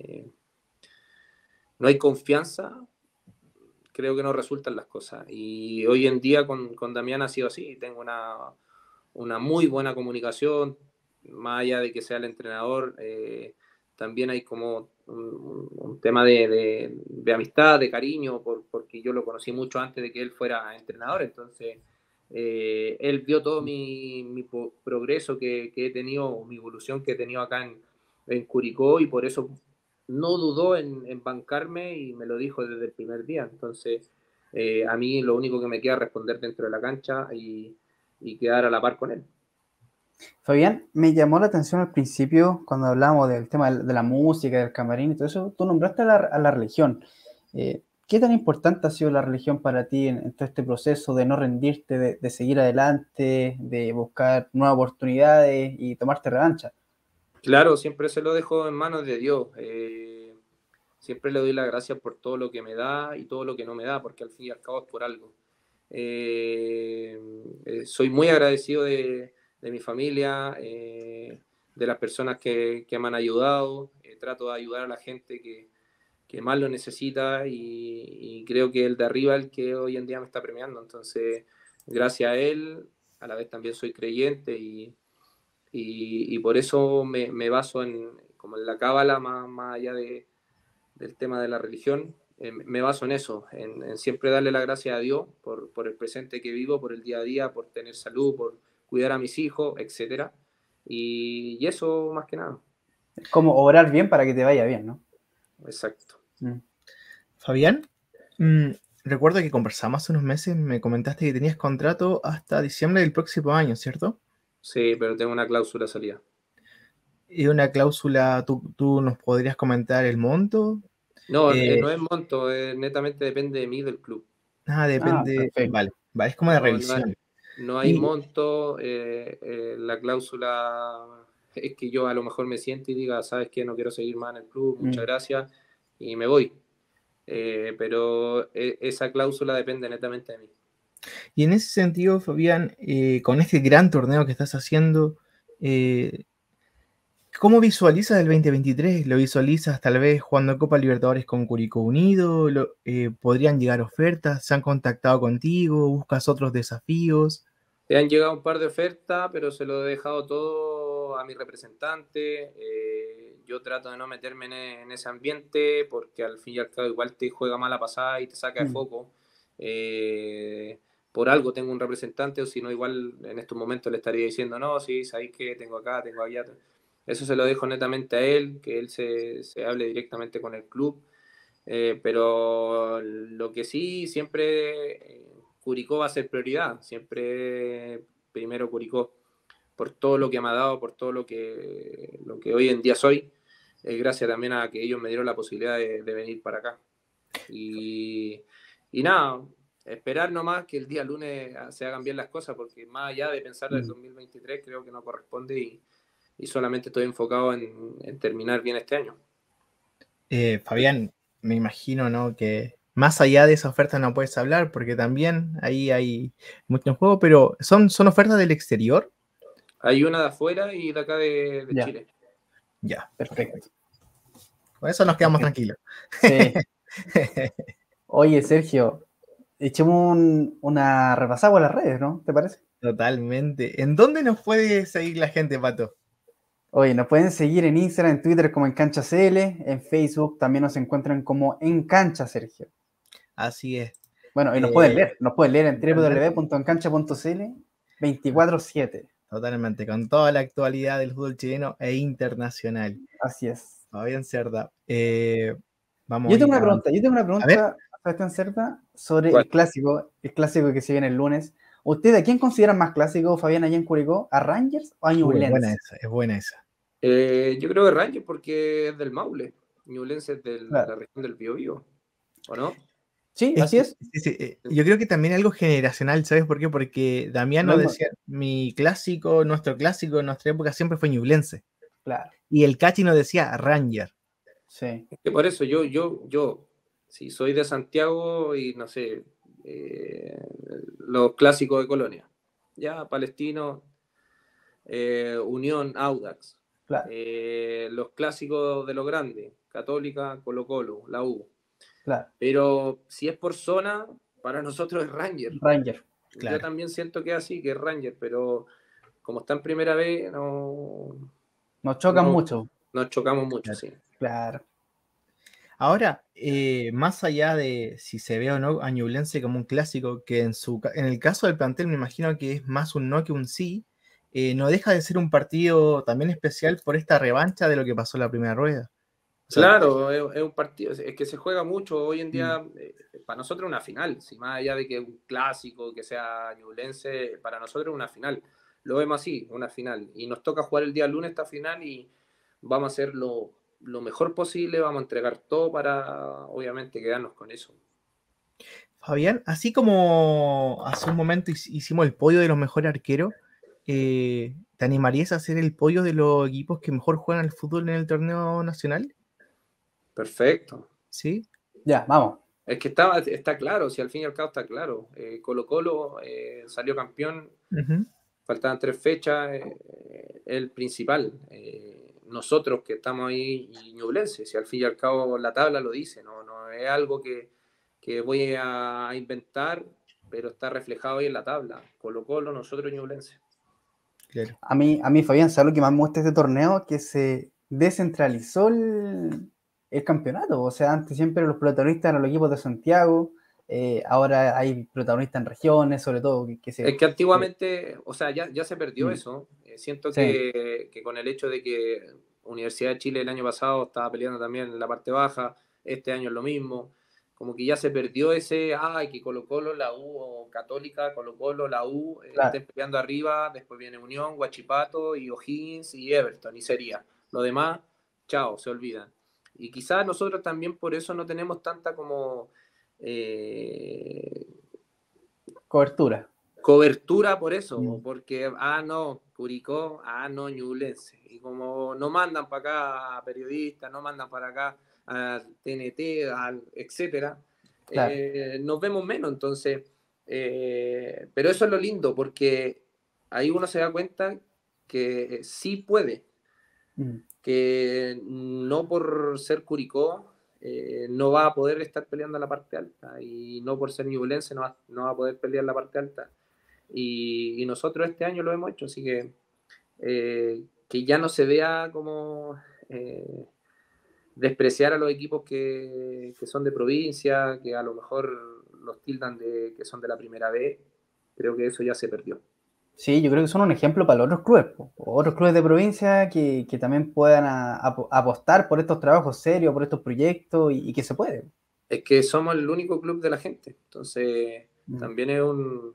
S3: no hay confianza, creo que no resultan las cosas. Y hoy en día con Damián ha sido así. Tengo una muy buena comunicación, más allá de que sea el entrenador, también hay como un tema de amistad, de cariño, porque yo lo conocí mucho antes de que él fuera entrenador. Entonces, él vio todo mi progreso que he tenido, mi evolución que he tenido acá en Curicó, y por eso no dudó en bancarme y me lo dijo desde el primer día. Entonces, a mí lo único que me queda es responder dentro de la cancha y quedar a la par con él.
S2: Fabián, me llamó la atención al principio cuando hablábamos del tema de la música, del camarín y todo eso, tú nombraste a la religión. ¿Qué tan importante ha sido la religión para ti en todo este proceso de no rendirte, de seguir adelante, de buscar nuevas oportunidades y tomarte revancha?
S3: Claro, siempre se lo dejo en manos de Dios. Siempre le doy las gracias por todo lo que me da y todo lo que no me da, porque al fin y al cabo es por algo. Soy muy agradecido de mi familia, de las personas que me han ayudado. Trato de ayudar a la gente que más lo necesita, y creo que el de arriba es el que hoy en día me está premiando. Entonces, gracias a él, a la vez también soy creyente y por eso me baso como en la cábala, más allá del tema de la religión, me baso en eso, en siempre darle la gracia a Dios por el presente que vivo, por el día a día, por tener salud, por cuidar a mis hijos, etcétera. Y eso más que nada.
S2: Es como obrar bien para que te vaya bien, ¿no?
S3: Exacto.
S1: Fabián, recuerdo que conversamos hace unos meses, me comentaste que tenías contrato hasta diciembre del próximo año, ¿cierto?
S3: Sí, pero tengo una cláusula salida.
S1: Y una cláusula, ¿tú nos podrías comentar el monto?
S3: No, no es monto, netamente depende de mí, del club.
S1: Depende,
S2: perfecto.
S1: vale, es como de revisión.
S3: No hay monto, la cláusula es que yo a lo mejor me siento y diga, ¿sabes qué? No quiero seguir más en el club, muchas gracias, y me voy. Pero esa cláusula depende netamente de mí.
S1: Y en ese sentido, Fabián, con este gran torneo que estás haciendo, ¿cómo visualizas el 2023? ¿Lo visualizas tal vez jugando Copa Libertadores con Curicó Unido? ¿Podrían llegar ofertas? ¿Se han contactado contigo? ¿Buscas otros desafíos?
S3: Te han llegado un par de ofertas, pero se lo he dejado todo a mi representante. Yo trato de no meterme en ese ambiente porque al fin y al cabo igual te juega mala pasada y te saca de foco. Por algo tengo un representante, o si no, igual en estos momentos le estaría diciendo, no, sí, sabéis que tengo acá, tengo allá. Eso se lo dejo netamente a él, que él se hable directamente con el club. Pero lo que sí, siempre Curicó va a ser prioridad, siempre primero Curicó, por todo lo que me ha dado, por todo lo que hoy en día soy, gracias también a que ellos me dieron la posibilidad de venir para acá. Y nada, esperar nomás que el día lunes se hagan bien las cosas, porque más allá de pensar del 2023 creo que no corresponde y solamente estoy enfocado en terminar bien este año.
S1: Fabián, me imagino, ¿no? Que más allá de esa oferta no puedes hablar porque también ahí hay mucho en juego, pero ¿son ofertas del exterior?
S3: Hay una de afuera y de acá de Chile.
S1: Ya,
S2: perfecto.
S1: Con eso nos quedamos tranquilos.
S2: Sí. Oye, Sergio, echemos una repasada por las redes, ¿no? ¿Te parece?
S1: Totalmente. ¿En dónde nos puede seguir la gente, Pato?
S2: Oye, nos pueden seguir en Instagram, en Twitter como En Cancha CL, en Facebook también nos encuentran como En Cancha, Sergio.
S1: Así es.
S2: Bueno, y nos pueden leer en www.encancha.cl 24/7.
S1: Totalmente, con toda la actualidad del fútbol chileno e internacional.
S2: Así es.
S1: Fabián Cerda. Vamos
S2: Yo
S1: a
S2: tengo
S1: ir
S2: una pregunta,
S1: A ver.
S2: Sebastián Cerda, sobre
S3: ¿Cuál?
S2: el clásico que se viene el lunes. ¿Ustedes a quién consideran más clásico, Fabián, allá en Curicó? ¿A Rangers o a Ñublense?
S1: Es buena esa.
S3: Yo creo que Rangers porque es del Maule. Ñublense es de
S2: Claro.
S3: la región del Biobío, ¿o no?
S2: Sí, así es.
S1: Sí. Yo creo que también algo generacional, ¿sabes por qué? Porque Damián nos decía, nuestro clásico en nuestra época siempre fue Ñublense.
S2: Claro.
S1: Y el Cachi nos decía Ranger.
S2: Sí.
S3: Es que por eso yo si soy de Santiago y no sé, los clásicos de Colonia, ya Palestino, Unión, Audax,
S2: Claro.
S3: los clásicos de los grandes, Católica, Colo-Colo, la U.
S2: Claro.
S3: Pero si es por zona, para nosotros es Ranger.
S2: Ranger.
S1: Claro.
S3: Yo también siento que es así, que es Ranger, pero como está en primera vez,
S2: Nos chocan mucho.
S3: Nos chocamos mucho,
S1: Claro.
S3: sí.
S2: Claro.
S1: Ahora, más allá de si se ve o no a Ñublense como un clásico, que en el caso del plantel me imagino que es más un no que un sí, no deja de ser un partido también especial por esta revancha de lo que pasó en la primera rueda. O sea,
S3: Claro, es un partido, es que se juega mucho hoy en día, para nosotros es una final, si más allá de que es un clásico, que sea ñublense, para nosotros es una final, lo vemos así, una final, y nos toca jugar el día lunes esta final y vamos a hacer lo mejor posible, vamos a entregar todo para, obviamente, quedarnos con eso.
S1: Fabián, así como hace un momento hicimos el podio de los mejores arqueros, ¿te animarías a hacer el podio de los equipos que mejor juegan al fútbol en el torneo nacional?
S3: Perfecto.
S1: Sí.
S2: Ya, vamos.
S3: Es que está claro, si al fin y al cabo está claro. Colo-Colo salió campeón, faltaban 3 fechas, el principal. Nosotros que estamos ahí y Ñublense, si al fin y al cabo la tabla lo dice, no es algo que voy a inventar, pero está reflejado ahí en la tabla. Colo-Colo, nosotros, Ñublense.
S1: Claro.
S2: A mí, Fabián, ¿sabes lo que más me gusta de este torneo? Que se descentralizó el campeonato. O sea, antes siempre los protagonistas eran los equipos de Santiago, ahora hay protagonistas en regiones, sobre todo.
S3: Es que antiguamente, o sea, ya se perdió eso. Siento
S2: sí.
S3: que con el hecho de que Universidad de Chile el año pasado estaba peleando también en la parte baja, este año es lo mismo, como que ya se perdió ese, que Colo-Colo, la U, o Católica, Colo-Colo, la U,
S2: Claro.
S3: estén peleando arriba, después viene Unión, Huachipato, y O'Higgins, y Everton, y sería. Lo demás, chao, se olvidan. Y quizás nosotros también por eso no tenemos tanta como... cobertura por eso, porque, no, Curicó, no, Ñublense. Y como no mandan para acá a periodistas, no mandan para acá a TNT, etcétera,
S2: claro.
S3: nos vemos menos. Entonces, pero eso es lo lindo, porque ahí uno se da cuenta que sí puede, que no por ser Curicó no va a poder estar peleando en la parte alta, y no por ser Ñublense no va a poder pelear en la parte alta. Y nosotros este año lo hemos hecho, así que ya no se vea como despreciar a los equipos que son de provincia, que a lo mejor los tildan de que son de la primera vez. Creo que eso ya se perdió.
S2: Sí, yo creo que son un ejemplo para los otros clubes de provincia que también puedan apostar por estos trabajos serios, por estos proyectos y que se puede.
S3: Es que somos el único club de la gente, entonces también es un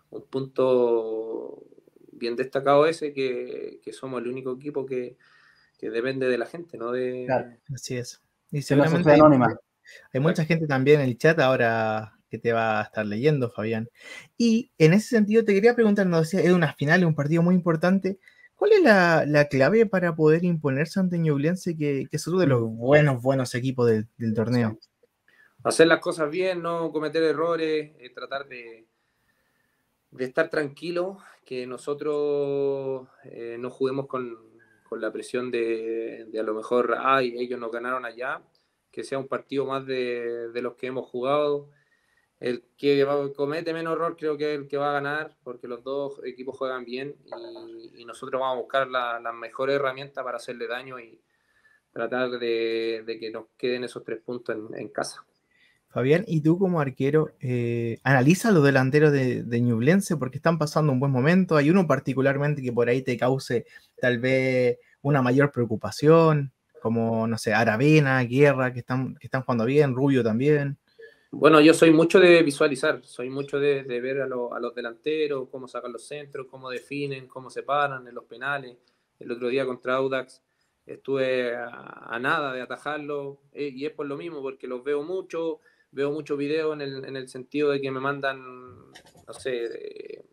S3: punto bien destacado ese, que somos el único equipo que depende de la gente, ¿no?
S2: Claro.
S1: Así es. Y
S2: seguramente anónima.
S1: Hay mucha gente también en el chat ahora que te va a estar leyendo, Fabián. Y en ese sentido te quería preguntar, nos decía, es una final, un partido muy importante. ¿Cuál es la clave para poder imponerse ante Ñublense, que es uno de los buenos equipos del torneo?
S3: Sí. Hacer las cosas bien, no cometer errores, tratar de estar tranquilo, que nosotros no juguemos con la presión de a lo mejor, ellos nos ganaron allá, que sea un partido más de los que hemos jugado. El que comete menos error creo que es el que va a ganar, porque los dos equipos juegan bien, y nosotros vamos a buscar las mejores herramientas para hacerle daño y tratar de que nos queden esos 3 puntos en casa.
S1: Fabián, y tú como arquero, analiza los delanteros de Ñublense, porque están pasando un buen momento. ¿Hay uno particularmente que por ahí te cause tal vez una mayor preocupación? Como, no sé, Aravena, Guerra, que están jugando bien, Rubio también.
S3: Bueno, yo soy mucho de visualizar, soy mucho de ver a los delanteros, cómo sacan los centros, cómo definen, cómo se paran en los penales. El otro día contra Audax estuve a nada de atajarlo, y es por lo mismo, porque los veo mucho videos en el sentido de que me mandan, no sé,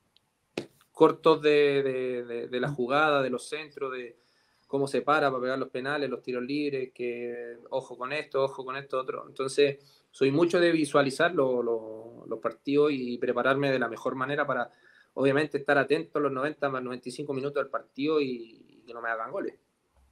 S3: cortos de la jugada, de los centros, de cómo se para pegar los penales, los tiros libres, que ojo con esto, otro. Entonces, soy mucho de visualizar los partidos y prepararme de la mejor manera para, obviamente, estar atento a los 90 más 95 minutos del partido y que no me hagan goles.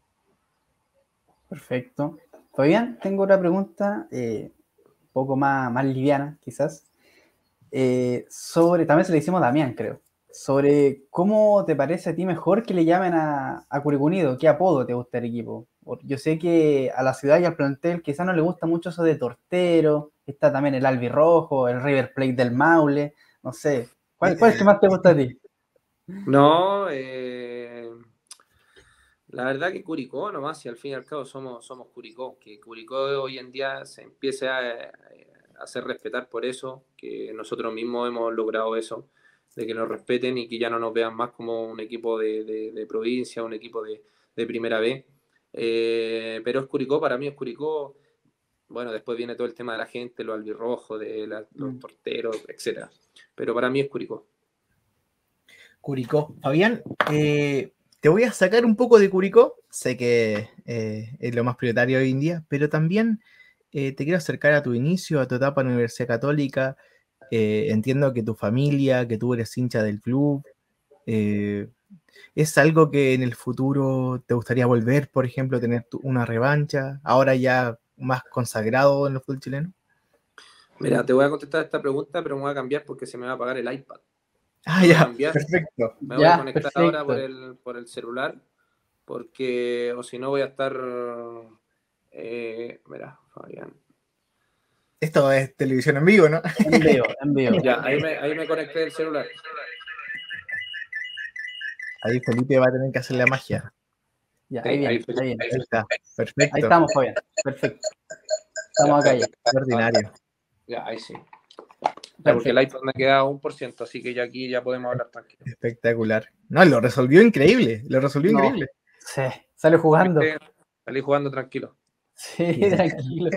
S2: Perfecto. Fabián, tengo otra pregunta, un poco más liviana, quizás. También se le hicimos a Damián, creo. Sobre cómo te parece a ti mejor que le llamen a Curicó Unido, qué apodo te gusta el equipo. Yo sé que a la ciudad y al plantel quizás no le gusta mucho eso de tortero, está también el Albirrojo, el River Plate del Maule, no sé. ¿Cuál es el que más te gusta a ti?
S3: No, la verdad que Curicó nomás, y al fin y al cabo somos Curicó, que Curicó hoy en día se empiece a hacer respetar por eso, que nosotros mismos hemos logrado eso, de que nos respeten y que ya no nos vean más como un equipo de provincia, un equipo de primera B. Pero es Curicó, para mí es Curicó. Bueno, después viene todo el tema de la gente, los albirrojos, los torteros, etc. Pero para mí es Curicó.
S1: Curicó. Fabián, te voy a sacar un poco de Curicó, sé que es lo más prioritario hoy en día, pero también te quiero acercar a tu inicio, a tu etapa en la Universidad Católica. Entiendo que tu familia, que tú eres hincha del club, ¿es algo que en el futuro te gustaría volver, por ejemplo, tener una revancha, ahora ya más consagrado en el fútbol chileno?
S3: Mira, te voy a contestar esta pregunta, pero me voy a cambiar porque se me va a apagar el iPad.
S1: Ah,
S3: Me voy a
S1: ya,
S3: cambiar,
S1: perfecto.
S3: me voy a
S2: Ya,
S3: conectar ahora
S2: perfecto.
S3: por el celular, porque o si no voy a estar... mira, Fabián.
S1: Esto es televisión en vivo, ¿no?
S2: En vivo, en vivo.
S3: Ya, ahí me conecté el celular.
S1: Ahí Felipe va a tener que hacer la magia.
S2: Ya,
S3: Sí,
S2: ahí viene,
S3: fue.
S2: ahí viene.
S1: Ahí está,
S2: Ahí
S1: perfecto.
S2: estamos, Fabián. Perfecto.
S3: Ya,
S2: Estamos acá ya.
S1: Extraordinario.
S3: ya, ahí sí. Ya, porque el
S2: Perfecto.
S3: iPad me queda a 1%, así que ya aquí ya podemos hablar tranquilo.
S1: Espectacular. No, lo resolvió increíble. Lo resolvió
S2: No,
S1: increíble.
S2: sí, sale jugando.
S3: ¿Viste? Salí jugando tranquilo.
S2: Sí,
S1: Bien.
S2: tranquilo.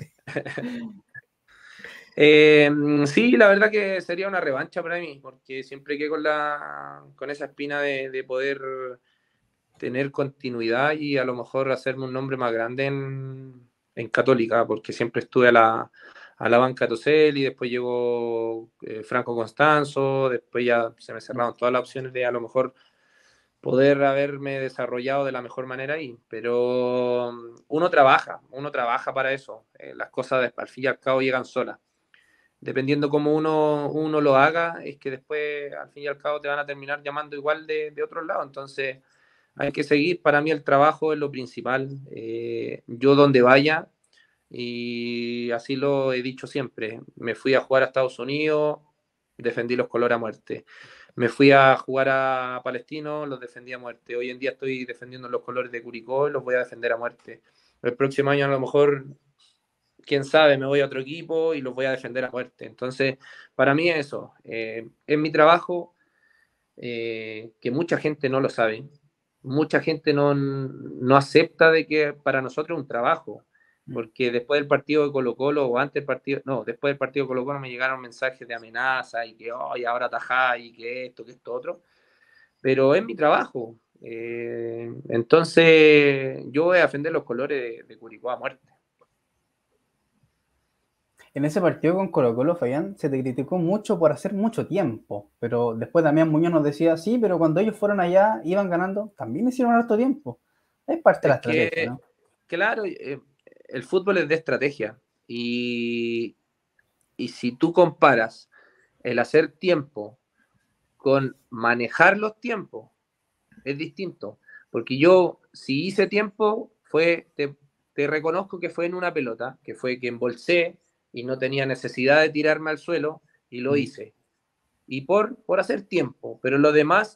S3: Sí, la verdad que sería una revancha para mí, porque siempre quedé con esa espina de poder tener continuidad y a lo mejor hacerme un nombre más grande en Católica, porque siempre estuve a la banca de Toselli, después llegó Franco Constanzo, después ya se me cerraron todas las opciones de a lo mejor poder haberme desarrollado de la mejor manera ahí, pero uno trabaja para eso, las cosas al fin y al cabo llegan solas. Dependiendo cómo uno lo haga, es que después al fin y al cabo te van a terminar llamando igual de otro lado, entonces hay que seguir, para mí el trabajo es lo principal, yo donde vaya, y así lo he dicho siempre, me fui a jugar a Estados Unidos, defendí los colores a muerte, me fui a jugar a Palestino, los defendí a muerte, hoy en día estoy defendiendo los colores de Curicó y los voy a defender a muerte, el próximo año a lo mejor, quién sabe, me voy a otro equipo y los voy a defender a muerte, entonces para mí eso, es mi trabajo, que mucha gente no lo sabe, mucha gente no acepta de que para nosotros es un trabajo, porque después del partido de Colo Colo o antes del partido, no, después del partido de Colo Colo me llegaron mensajes de amenaza y que, oh, y ahora tajá y que esto otro, pero es mi trabajo. Entonces yo voy a defender los colores de Curicó a muerte.
S2: En ese partido con Colo-Colo, Fabián, se te criticó mucho por hacer mucho tiempo, pero después Damián Muñoz nos decía, sí, pero cuando ellos fueron allá, iban ganando, también hicieron harto tiempo. Es parte de la
S3: Es
S2: estrategia,
S3: que,
S2: ¿no?
S3: claro, el fútbol es de estrategia y si tú comparas el hacer tiempo con manejar los tiempos, es distinto. Porque yo, si hice tiempo, te reconozco que fue en una pelota, que fue que embolsé y no tenía necesidad de tirarme al suelo y lo hice. Y por hacer tiempo. Pero lo demás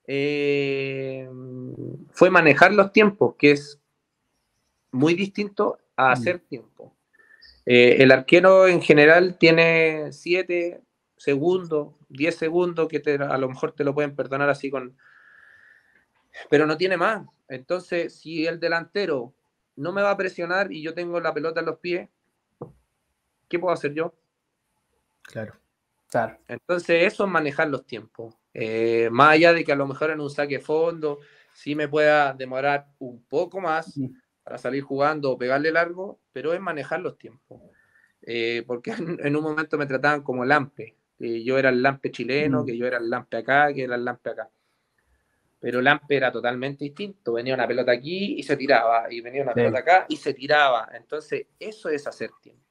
S3: fue manejar los tiempos, que es muy distinto a hacer tiempo. El arquero en general tiene 7 segundos, 10 segundos que a lo mejor te lo pueden perdonar así pero no tiene más. Entonces, si el delantero no me va a presionar y yo tengo la pelota en los pies, ¿qué puedo hacer yo?
S1: Claro.
S2: Claro.
S3: Entonces, eso es manejar los tiempos. Más allá de que a lo mejor en un saque fondo sí me pueda demorar un poco más para salir jugando o pegarle largo, pero es manejar los tiempos. Porque en un momento me trataban como Lampe, que yo era el Lampe chileno, que yo era el Lampe acá, que era el Lampe acá. Pero Lampe era totalmente distinto, venía una pelota aquí y se tiraba, y venía una pelota acá y se tiraba. Entonces, eso es hacer tiempo.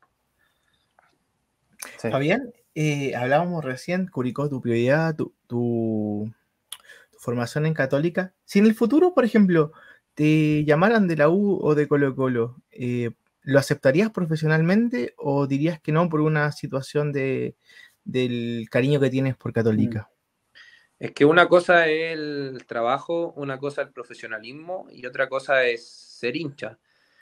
S2: Sí.
S1: Fabián, hablábamos recién, Curicó, tu prioridad, tu formación en Católica. Si en el futuro, por ejemplo, te llamaran de la U o de Colo-Colo, ¿lo aceptarías profesionalmente o dirías que no por una situación del cariño que tienes por Católica?
S3: Es que una cosa es el trabajo, una cosa es el profesionalismo y otra cosa es ser hincha.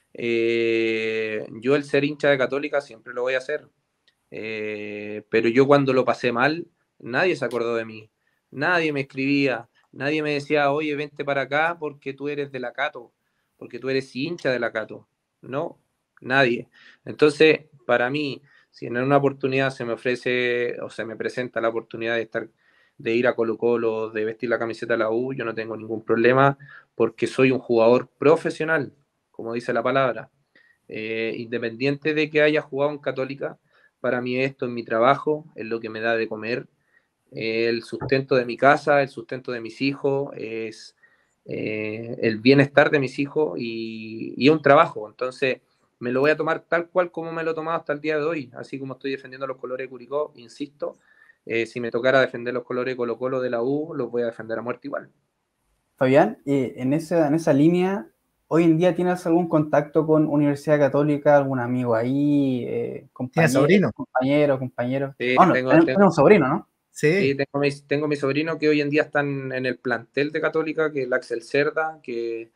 S3: Yo el ser hincha de Católica siempre lo voy a hacer. Pero yo cuando lo pasé mal, nadie se acordó de mí. Nadie me escribía, nadie me decía, oye, vente para acá porque tú eres de la Cato, porque tú eres hincha de la Cato. No, nadie. Entonces, para mí, si en una oportunidad se me ofrece o se me presenta la oportunidad de ir a Colo-Colo, de vestir la camiseta de la U, yo no tengo ningún problema porque soy un jugador profesional, como dice la palabra. Independiente de que haya jugado en Católica, para mí esto es mi trabajo, es lo que me da de comer, el sustento de mi casa, el sustento de mis hijos, es el bienestar de mis hijos y un trabajo. Entonces, me lo voy a tomar tal cual como me lo he tomado hasta el día de hoy, así como estoy defendiendo los colores de Curicó, insisto, si me tocara defender los colores de Colo-Colo de la U, los voy a defender a muerte igual.
S2: Fabián, en esa línea, ¿hoy en día tienes algún contacto con Universidad Católica, algún amigo ahí,
S1: ¿Tienes sobrino?
S2: compañero?
S3: Sí,
S2: Oh, no, tengo un sobrino, ¿no?
S3: Sí,
S1: Sí.
S3: tengo mi sobrino que hoy en día están en el plantel de Católica, que es el Axel Cerda, que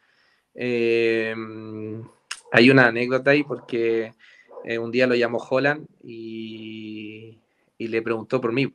S3: hay una anécdota ahí porque un día lo llamó Holland y le preguntó por mí.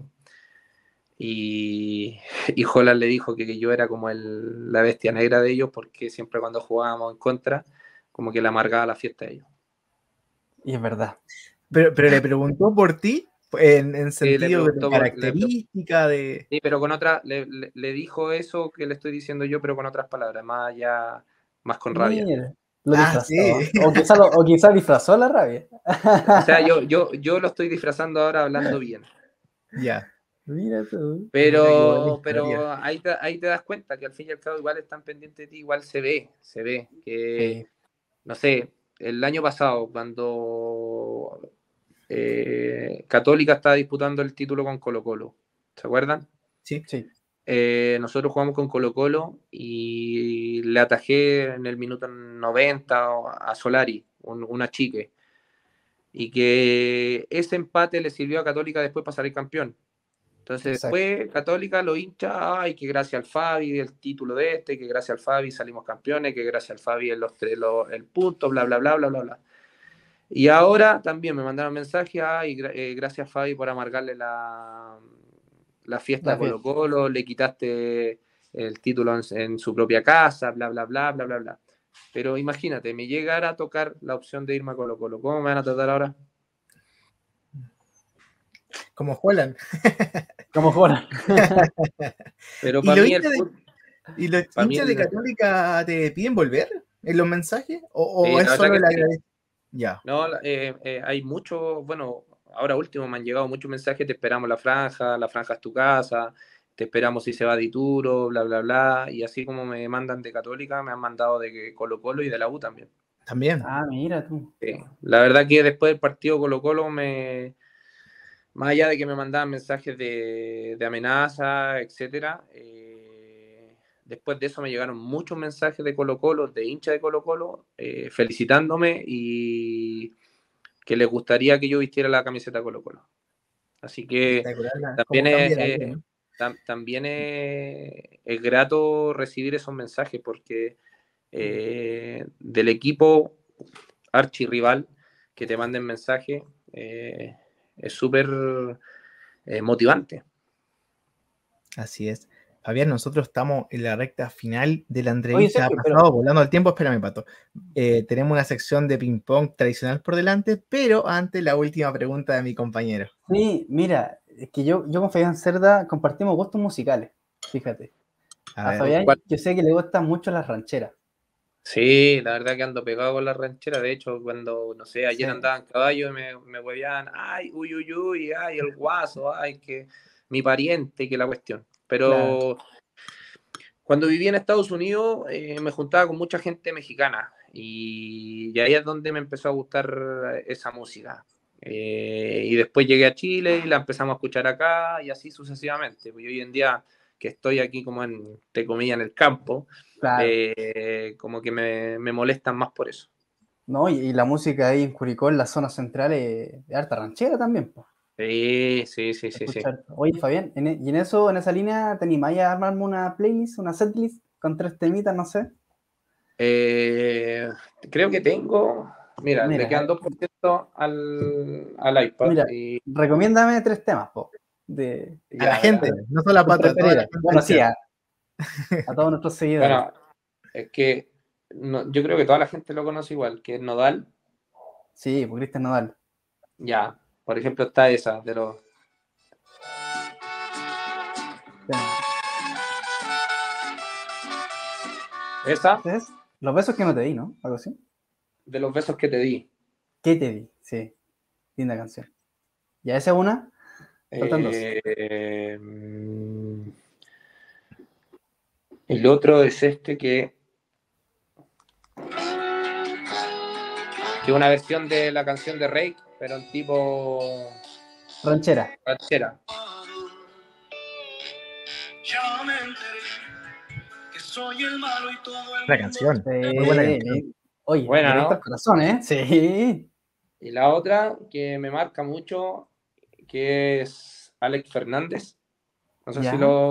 S3: Y Holland le dijo que yo era como la bestia negra de ellos porque siempre cuando jugábamos en contra, como que le amargaba la fiesta a ellos.
S2: Y es verdad.
S1: Pero le preguntó por ti, en sentido de
S3: Le
S1: característica de...
S3: Sí, pero con otra, le dijo eso que le estoy diciendo yo, pero con otras palabras, más allá, más con rabia.
S2: Mira, lo
S1: Ah,
S2: disfrazó.
S1: sí.
S2: O quizás disfrazó la rabia.
S3: O sea, yo lo estoy disfrazando ahora hablando bien.
S1: Ya.
S2: Mira tú.
S1: Mira qué buena
S3: Pero
S1: historia.
S3: ahí te das cuenta que al fin y al cabo igual están pendientes de ti, igual se ve. Que,
S2: Sí,
S3: no sé, el año pasado, cuando Católica estaba disputando el título con Colo-Colo, ¿se acuerdan?
S1: Sí.
S2: sí.
S3: Nosotros jugamos con Colo-Colo y le atajé en el minuto 90 a Solari, una chique. Y que ese empate le sirvió a Católica después para salir campeón. Entonces
S2: Exacto.
S3: después Católica lo hincha, ay, que gracias al Fabi el título de este, que gracias al Fabi salimos campeones, que gracias al Fabi el punto, bla, bla, bla, bla, bla, bla. Y ahora también me mandaron mensaje, ay, gracias Fabi por amargarle la fiesta a Colo Colo, le quitaste el título en su propia casa, bla, bla, bla, bla, bla, bla. Pero imagínate, me llegara a tocar la opción de irme a Colo Colo. ¿Cómo me van a tratar ahora?
S1: Como Holland.
S2: Como fuera.
S3: Pero
S1: ¿Y
S3: para
S1: los
S3: mí
S1: hinchas y los
S3: para mí
S1: hinchas de Católica te piden volver en los mensajes? ¿O es
S3: la verdad
S1: solo
S3: que
S1: el
S3: sí.
S1: agradecimiento? Ya.
S3: No, hay mucho, bueno, ahora último me han llegado muchos mensajes, te esperamos la franja es tu casa, te esperamos si se va Dituro, bla, bla, bla, y así como me mandan de Católica, me han mandado de Colo Colo y de la U también.
S1: También.
S2: Ah, mira tú.
S3: La verdad que después del partido Colo Colo, más allá de que me mandaban mensajes de amenaza, etcétera, después de eso me llegaron muchos mensajes de Colo Colo, de hincha de Colo Colo, felicitándome y que les gustaría que yo vistiera la camiseta Colo Colo. Así que
S1: Espectacular.
S3: también
S1: ¿Cómo cambia la vida, no?
S3: también es grato recibir esos mensajes porque del equipo archirrival que te manden mensajes es súper motivante.
S1: Así es. Fabián, nosotros estamos en la recta final de la
S2: Oye,
S1: entrevista. Ha
S2: Sergio,
S1: pasado volando el tiempo. Espérame, Pato. Tenemos una sección de ping-pong tradicional por delante, pero antes la última pregunta de mi compañero.
S2: sí, mira, es que yo con Fabián Cerda compartimos gustos musicales, fíjate.
S1: A
S2: A
S1: ver.
S2: Fabián yo sé que le gustan mucho las rancheras.
S3: Sí, la verdad que ando pegado con la ranchera. De hecho, cuando, no sé, ayer
S2: Sí,
S3: andaba en caballo y me huevían, ay, uy, uy, uy, ay, el guaso, ay, que mi pariente, que la cuestión.
S2: claro.
S3: Pero cuando viví en Estados Unidos, me juntaba con mucha gente mexicana y ahí es donde me empezó a gustar esa música. Y después llegué a Chile y la empezamos a escuchar acá y así sucesivamente. Pues hoy en día que estoy aquí como en, te comillas, en el campo,
S2: Claro.
S3: como que me molestan más por eso.
S2: No, y la música ahí en Curicó, en la zona central, es harta ranchera también, pues.
S3: Sí, sí, sí, sí, sí.
S2: Escuchar. Oye, Fabián, y en esa línea, ¿te animáis a armarme una playlist, una setlist con 3 temitas, no sé?
S3: Creo que tengo, mira, le
S2: Mira,
S3: quedan 2% al iPad
S2: mira,
S3: y
S2: recomiéndame 3 temas, po,
S1: A la
S3: ya,
S1: gente,
S3: verá.
S1: no solo a
S2: tus
S1: Pato, a toda la
S2: preferidas.
S1: gente
S2: Bueno,
S1: del
S2: sí,
S1: chat.
S2: a todos nuestros seguidores.
S3: Bueno, es que yo creo que toda la gente lo conoce igual, que es Nodal.
S2: Sí, por Cristian Nodal.
S3: Ya, por ejemplo, está esa de los. Esa,
S2: ¿Qué es? Los besos que no te di, ¿no? Algo así.
S3: de los besos que te di.
S2: ¿Qué te di? Sí, linda canción. Ya esa es una, faltan dos.
S3: El otro es este que que es una versión de la canción de Rake, pero en tipo
S2: Ranchera.
S3: ranchera.
S1: La canción.
S2: Sí.
S1: Muy buena canción.
S2: Oye,
S3: Buena,
S2: directo
S3: ¿no?
S2: al corazón, ¿eh? Sí.
S3: Y la otra que me marca mucho, que es Alex Fernández. No sé
S2: Ya.
S3: si lo...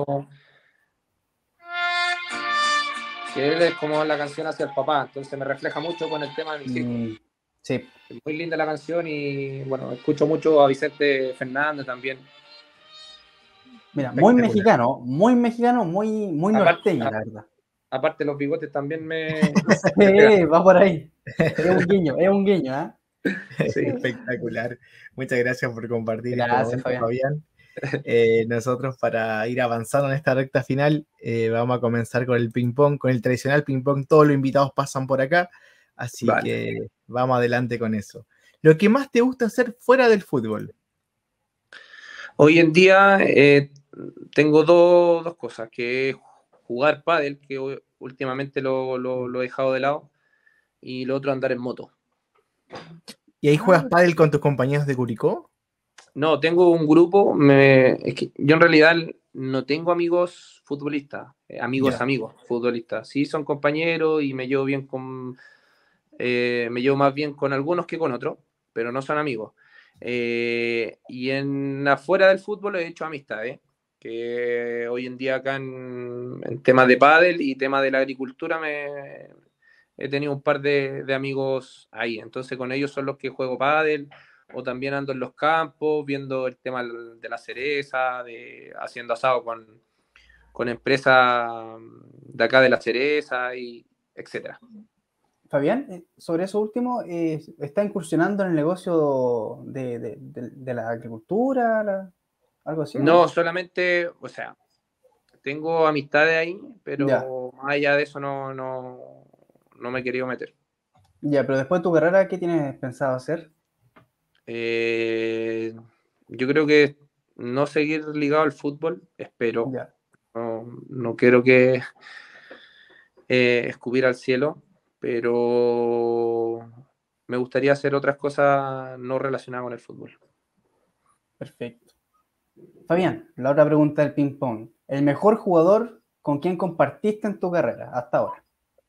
S3: Que él es como la canción hacia el papá, entonces me refleja mucho con el tema de mis hijos.
S2: Sí.
S3: Es muy linda la canción y bueno, escucho mucho a Vicente Fernández también.
S2: Mira, muy mexicano, muy
S3: Aparte,
S2: norteño, la verdad.
S3: aparte los bigotes también me...
S2: Sí, va por ahí. Es un guiño, ¿eh?
S3: Sí.
S1: Espectacular. Muchas gracias por compartir este
S2: Gracias,
S1: momento,
S2: Fabián.
S1: Nosotros, para ir avanzando en esta recta final, vamos a comenzar con el ping-pong, con el tradicional ping-pong. Todos los invitados pasan por acá, así
S3: Vale.
S1: que vamos adelante con eso. Lo que más te gusta hacer fuera del fútbol.
S3: Hoy en día tengo dos cosas, que es jugar pádel, que últimamente lo he dejado de lado, y lo otro andar en moto.
S1: ¿Y ahí juegas pádel con tus compañeros de Curicó?
S3: No, tengo un grupo, es que yo en realidad no tengo amigos futbolistas, amigos futbolistas. Sí son compañeros y me llevo bien me llevo más bien con algunos que con otros, pero no son amigos. Y afuera del fútbol he hecho amistades, que hoy en día acá en temas de pádel y temas de la agricultura he tenido un par de amigos ahí, entonces con ellos son los que juego pádel, o también ando en los campos viendo el tema de la cereza, haciendo asado con empresas de acá de la cereza, y etcétera.
S2: Fabián, sobre eso último, ¿está incursionando en el negocio de la agricultura, algo así?
S3: No, solamente, o sea, tengo amistades ahí, pero
S2: Ya.
S3: más allá de eso no me he querido meter.
S2: Ya, pero después de tu carrera, ¿qué tienes pensado hacer?
S3: Yo creo que no seguir ligado al fútbol, espero.
S2: Ya.
S3: No quiero que escupir al cielo, pero me gustaría hacer otras cosas no relacionadas con el fútbol.
S2: Perfecto. Fabián, la otra pregunta del ping-pong. ¿El mejor jugador con quien compartiste en tu carrera hasta ahora?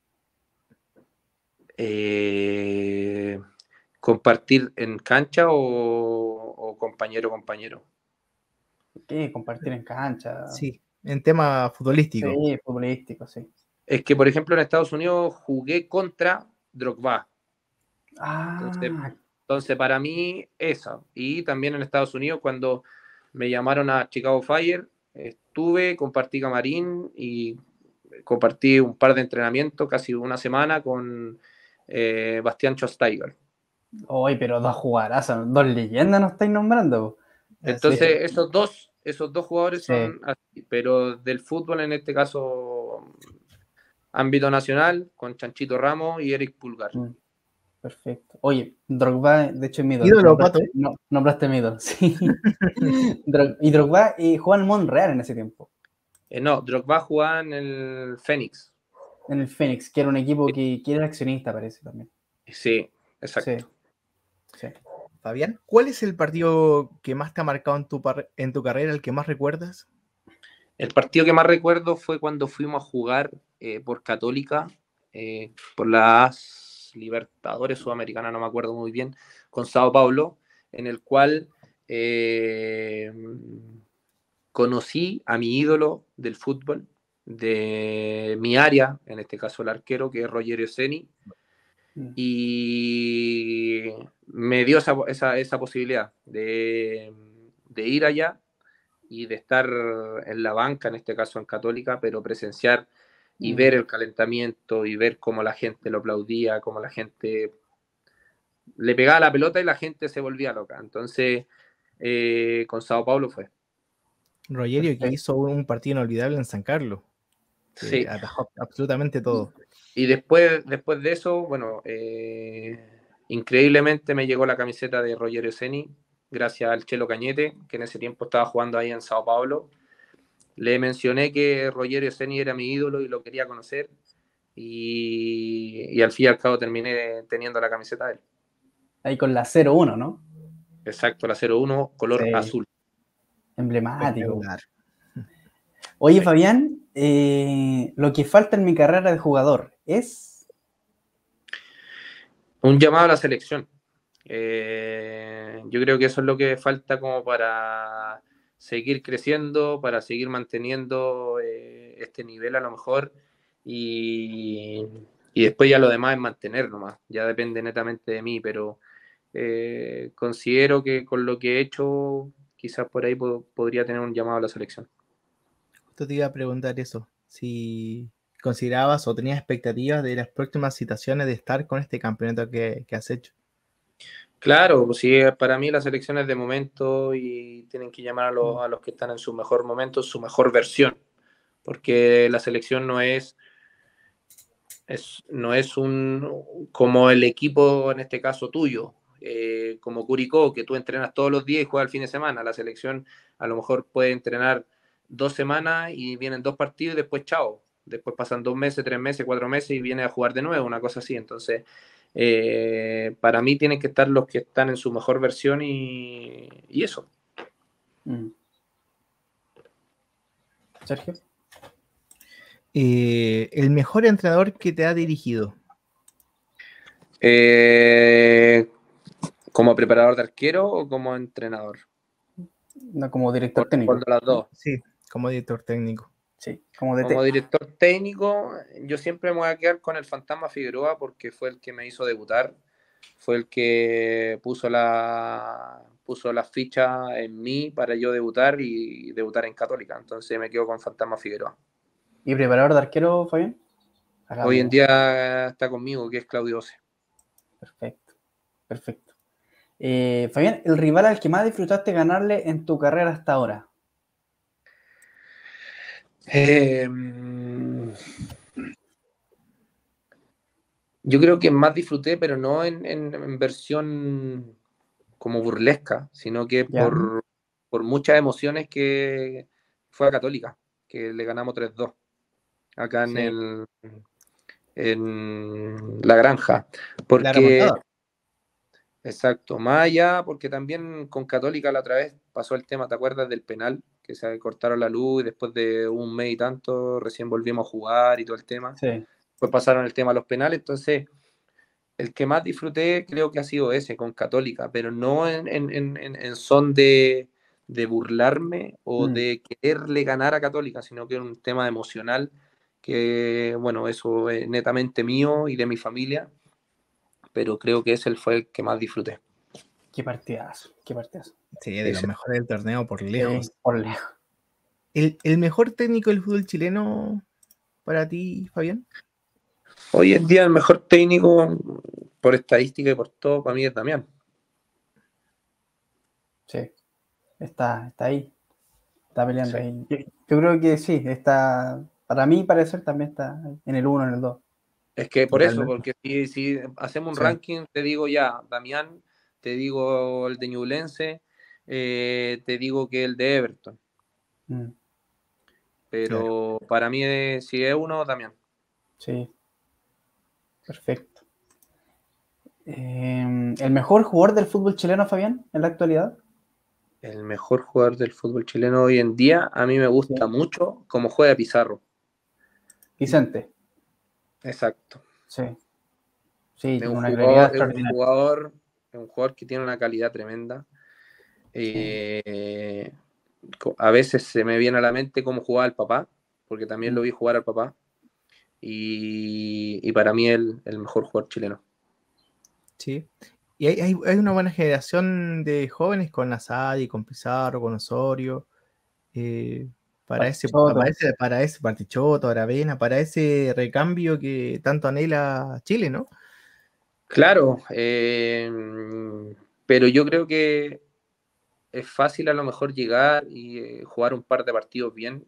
S3: ¿Compartir en cancha o compañero?
S2: ¿Qué? Compartir en cancha.
S1: Sí, en tema futbolístico.
S2: Sí, futbolístico, sí.
S3: Es que, por ejemplo, en Estados Unidos jugué contra Drogba.
S2: Ah,
S3: Entonces, para mí, eso. Y también en Estados Unidos, cuando me llamaron a Chicago Fire, compartí camarín y compartí un par de entrenamientos, casi una semana, con Bastián Schweinsteiger.
S2: hoy, pero dos jugadorazos, dos leyendas nos estáis nombrando.
S3: Entonces, esos dos jugadores
S2: Sí.
S3: son así, pero del fútbol, en este caso, ámbito nacional, con Chanchito Ramos y Eric Pulgar.
S2: Perfecto. Oye, Drogba, de hecho, es mi ídolo.
S1: ¿Ídolo, Pato?
S2: Nombraste mi ídolo, sí. Y Drogba jugaba en Monreal en ese tiempo.
S3: No, Drogba jugaba en el Fénix.
S2: En el Fénix, que era un equipo que era accionista, parece también.
S3: Sí, exacto.
S2: Sí.
S1: Fabián, ¿cuál es el partido que más te ha marcado en tu carrera, el que más recuerdas?
S3: El partido que más recuerdo fue cuando fuimos a jugar por Católica, por las Libertadores Sudamericanas, no me acuerdo muy bien, con Sao Paulo, en el cual conocí a mi ídolo del fútbol, de mi área, en este caso el arquero, que es Rogerio Ceni, y me dio esa posibilidad de ir allá y de estar en la banca, en este caso en Católica, pero presenciar y ver el calentamiento y ver cómo la gente lo aplaudía, cómo la gente le pegaba la pelota y la gente se volvía loca. Entonces, con Sao Paulo fue.
S1: Rogerio, que hizo un partido inolvidable en San Carlos, que
S3: Sí.
S1: atajó absolutamente todo.
S3: Y después de eso, bueno, increíblemente me llegó la camiseta de Rogerio Ceni, gracias al Chelo Cañete, que en ese tiempo estaba jugando ahí en Sao Paulo. Le mencioné que Rogerio Ceni era mi ídolo y lo quería conocer, y al fin y al cabo terminé teniendo la camiseta de él.
S2: Ahí con la 0-1, ¿no?
S3: Exacto, la 01 color
S2: Sí,
S3: azul.
S2: emblemático.
S1: Espectacular.
S2: Oye,
S3: Sí.
S2: Fabián, lo que falta en mi carrera de jugador es...
S3: Un llamado a la selección. Yo creo que eso es lo que falta como para seguir creciendo, para seguir manteniendo este nivel a lo mejor y después ya lo demás es mantener nomás, ya depende netamente de mí, pero considero que con lo que he hecho quizás por ahí podría tener un llamado a la selección.
S1: Justo te iba a preguntar eso, si considerabas o tenías expectativas de las próximas citaciones de estar con este campeonato que has hecho.
S3: Claro, pues sí, para mí la selección es de momento y tienen que llamar a los que están en su mejor momento, su mejor versión, porque la selección no es como el equipo, en este caso tuyo, como Curicó, que tú entrenas todos los días y juegas el fin de semana. La selección a lo mejor puede entrenar 2 semanas y vienen 2 partidos y después chao. Después pasan 2 meses, 3 meses, 4 meses y viene a jugar de nuevo, una cosa así. Entonces, para mí tienen que estar los que están en su mejor versión y eso.
S2: Sergio.
S1: El mejor entrenador que te ha dirigido.
S3: ¿Como preparador de arquero o como entrenador?
S2: No, como director técnico.
S3: Por las dos.
S1: Sí, como director técnico.
S2: Sí, como DT.
S3: Como director técnico, yo siempre me voy a quedar con el Fantasma Figueroa porque fue el que me hizo debutar, fue el que puso la ficha en mí para yo debutar y debutar en Católica. Entonces me quedo con Fantasma Figueroa.
S2: ¿Y preparador de arquero, Fabián?
S3: Hoy en día está conmigo, que es Claudio Ose.
S2: Perfecto, perfecto. Fabián, ¿el rival al que más disfrutaste ganarle en tu carrera hasta ahora?
S3: Yo creo que más disfruté, pero no en versión como burlesca, sino que por muchas emociones que fue a Católica, que le ganamos 3-2 acá en La Granja. Porque,
S1: la remontada.
S3: exacto, más allá, porque también con Católica la otra vez pasó el tema, ¿te acuerdas del penal? Que se cortaron la luz y después de un mes y tanto recién volvimos a jugar y todo el tema.
S2: Sí.
S3: Pues pasaron el tema a los penales, entonces el que más disfruté creo que ha sido ese, con Católica, pero no en son de burlarme o de quererle ganar a Católica, sino que es un tema emocional que, bueno, eso es netamente mío y de mi familia, pero creo que ese fue el que más disfruté.
S2: Qué partidazo, qué partidazo.
S1: Sí, de los mejores del torneo por lejos.
S2: Sí, por lejos.
S1: ¿El mejor técnico del fútbol chileno para ti, Fabián?
S3: Hoy en día el mejor técnico, por estadística y por todo, para mí es Damián.
S2: Sí, está ahí, está peleando
S3: Sí.
S2: ahí. Yo creo que sí, está, para mí parecer también está en el 1, en el 2.
S3: Es que por
S1: Totalmente.
S3: eso, porque si hacemos un ranking, te digo ya, Damián, te digo el de Ñublense, te digo que el de Everton. Pero para mí, si es uno, Damián.
S2: Sí, perfecto. ¿El mejor jugador del fútbol chileno, Fabián, en la actualidad?
S3: El mejor jugador del fútbol chileno hoy en día, a mí me gusta mucho cómo juega Pizarro.
S2: Vicente.
S3: Exacto.
S2: Sí. Sí,
S3: Es
S2: tiene
S3: un
S2: una claridad
S3: jugador,
S2: extraordinaria.
S3: es un jugador que tiene una calidad tremenda. A veces se me viene a la mente cómo jugaba el papá, porque también lo vi jugar al papá. Y para mí el mejor jugador chileno.
S1: Sí. Y hay una buena generación de jóvenes con Asadi, con Pizarro, con Osorio. Para ese Partichotto, Aravena, para ese recambio que tanto anhela Chile, ¿no?
S3: Claro, pero yo creo que es fácil a lo mejor llegar y jugar un par de partidos bien,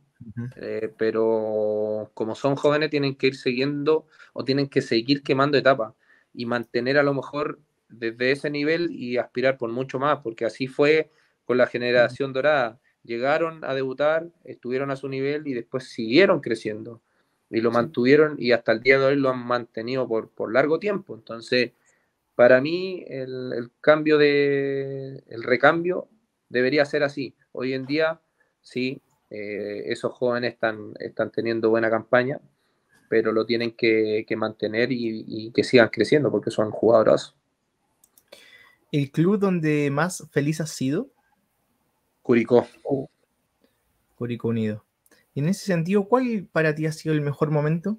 S3: pero como son jóvenes tienen que ir siguiendo o tienen que seguir quemando etapas y mantener a lo mejor desde ese nivel y aspirar por mucho más, porque así fue con la generación dorada. Llegaron a debutar, estuvieron a su nivel y después siguieron creciendo y lo mantuvieron y hasta el día de hoy lo han mantenido por largo tiempo. Entonces, para mí el recambio debería ser así. Hoy en día, sí, esos jóvenes están teniendo buena campaña, pero lo tienen que mantener y que sigan creciendo porque son jugadoras.
S1: ¿El club donde más feliz has sido?
S3: Curicó.
S1: Curicó Unido. Y en ese sentido, ¿cuál para ti ha sido el mejor momento?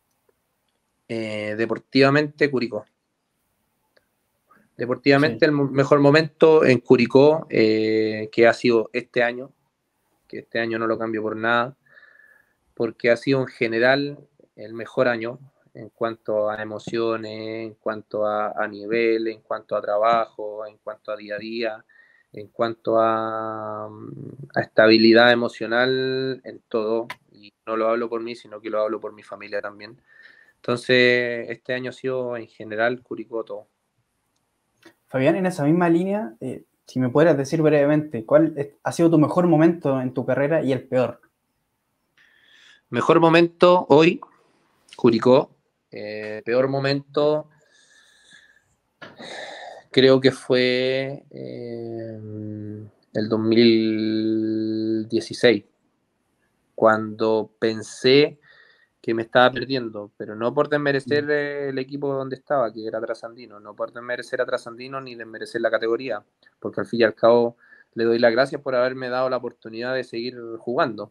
S3: Deportivamente, Curicó. Deportivamente,
S2: Sí.
S3: el mejor momento en Curicó, que ha sido este año, que este año no lo cambio por nada, porque ha sido en general el mejor año en cuanto a emociones, en cuanto a nivel, en cuanto a trabajo, en cuanto a día a día, en cuanto a estabilidad emocional en todo. Y no lo hablo por mí, sino que lo hablo por mi familia también. Entonces, este año ha sido en general Curicó todo.
S2: Fabián, en esa misma línea, si me pudieras decir brevemente, ¿cuál ha sido tu mejor momento en tu carrera y el peor?
S3: Mejor momento hoy, Curicó. Peor momento, creo que fue el 2016, cuando pensé que me estaba perdiendo, pero no por desmerecer el equipo donde estaba, que era Trasandino, no por desmerecer a Trasandino ni desmerecer la categoría, porque al fin y al cabo le doy las gracias por haberme dado la oportunidad de seguir jugando.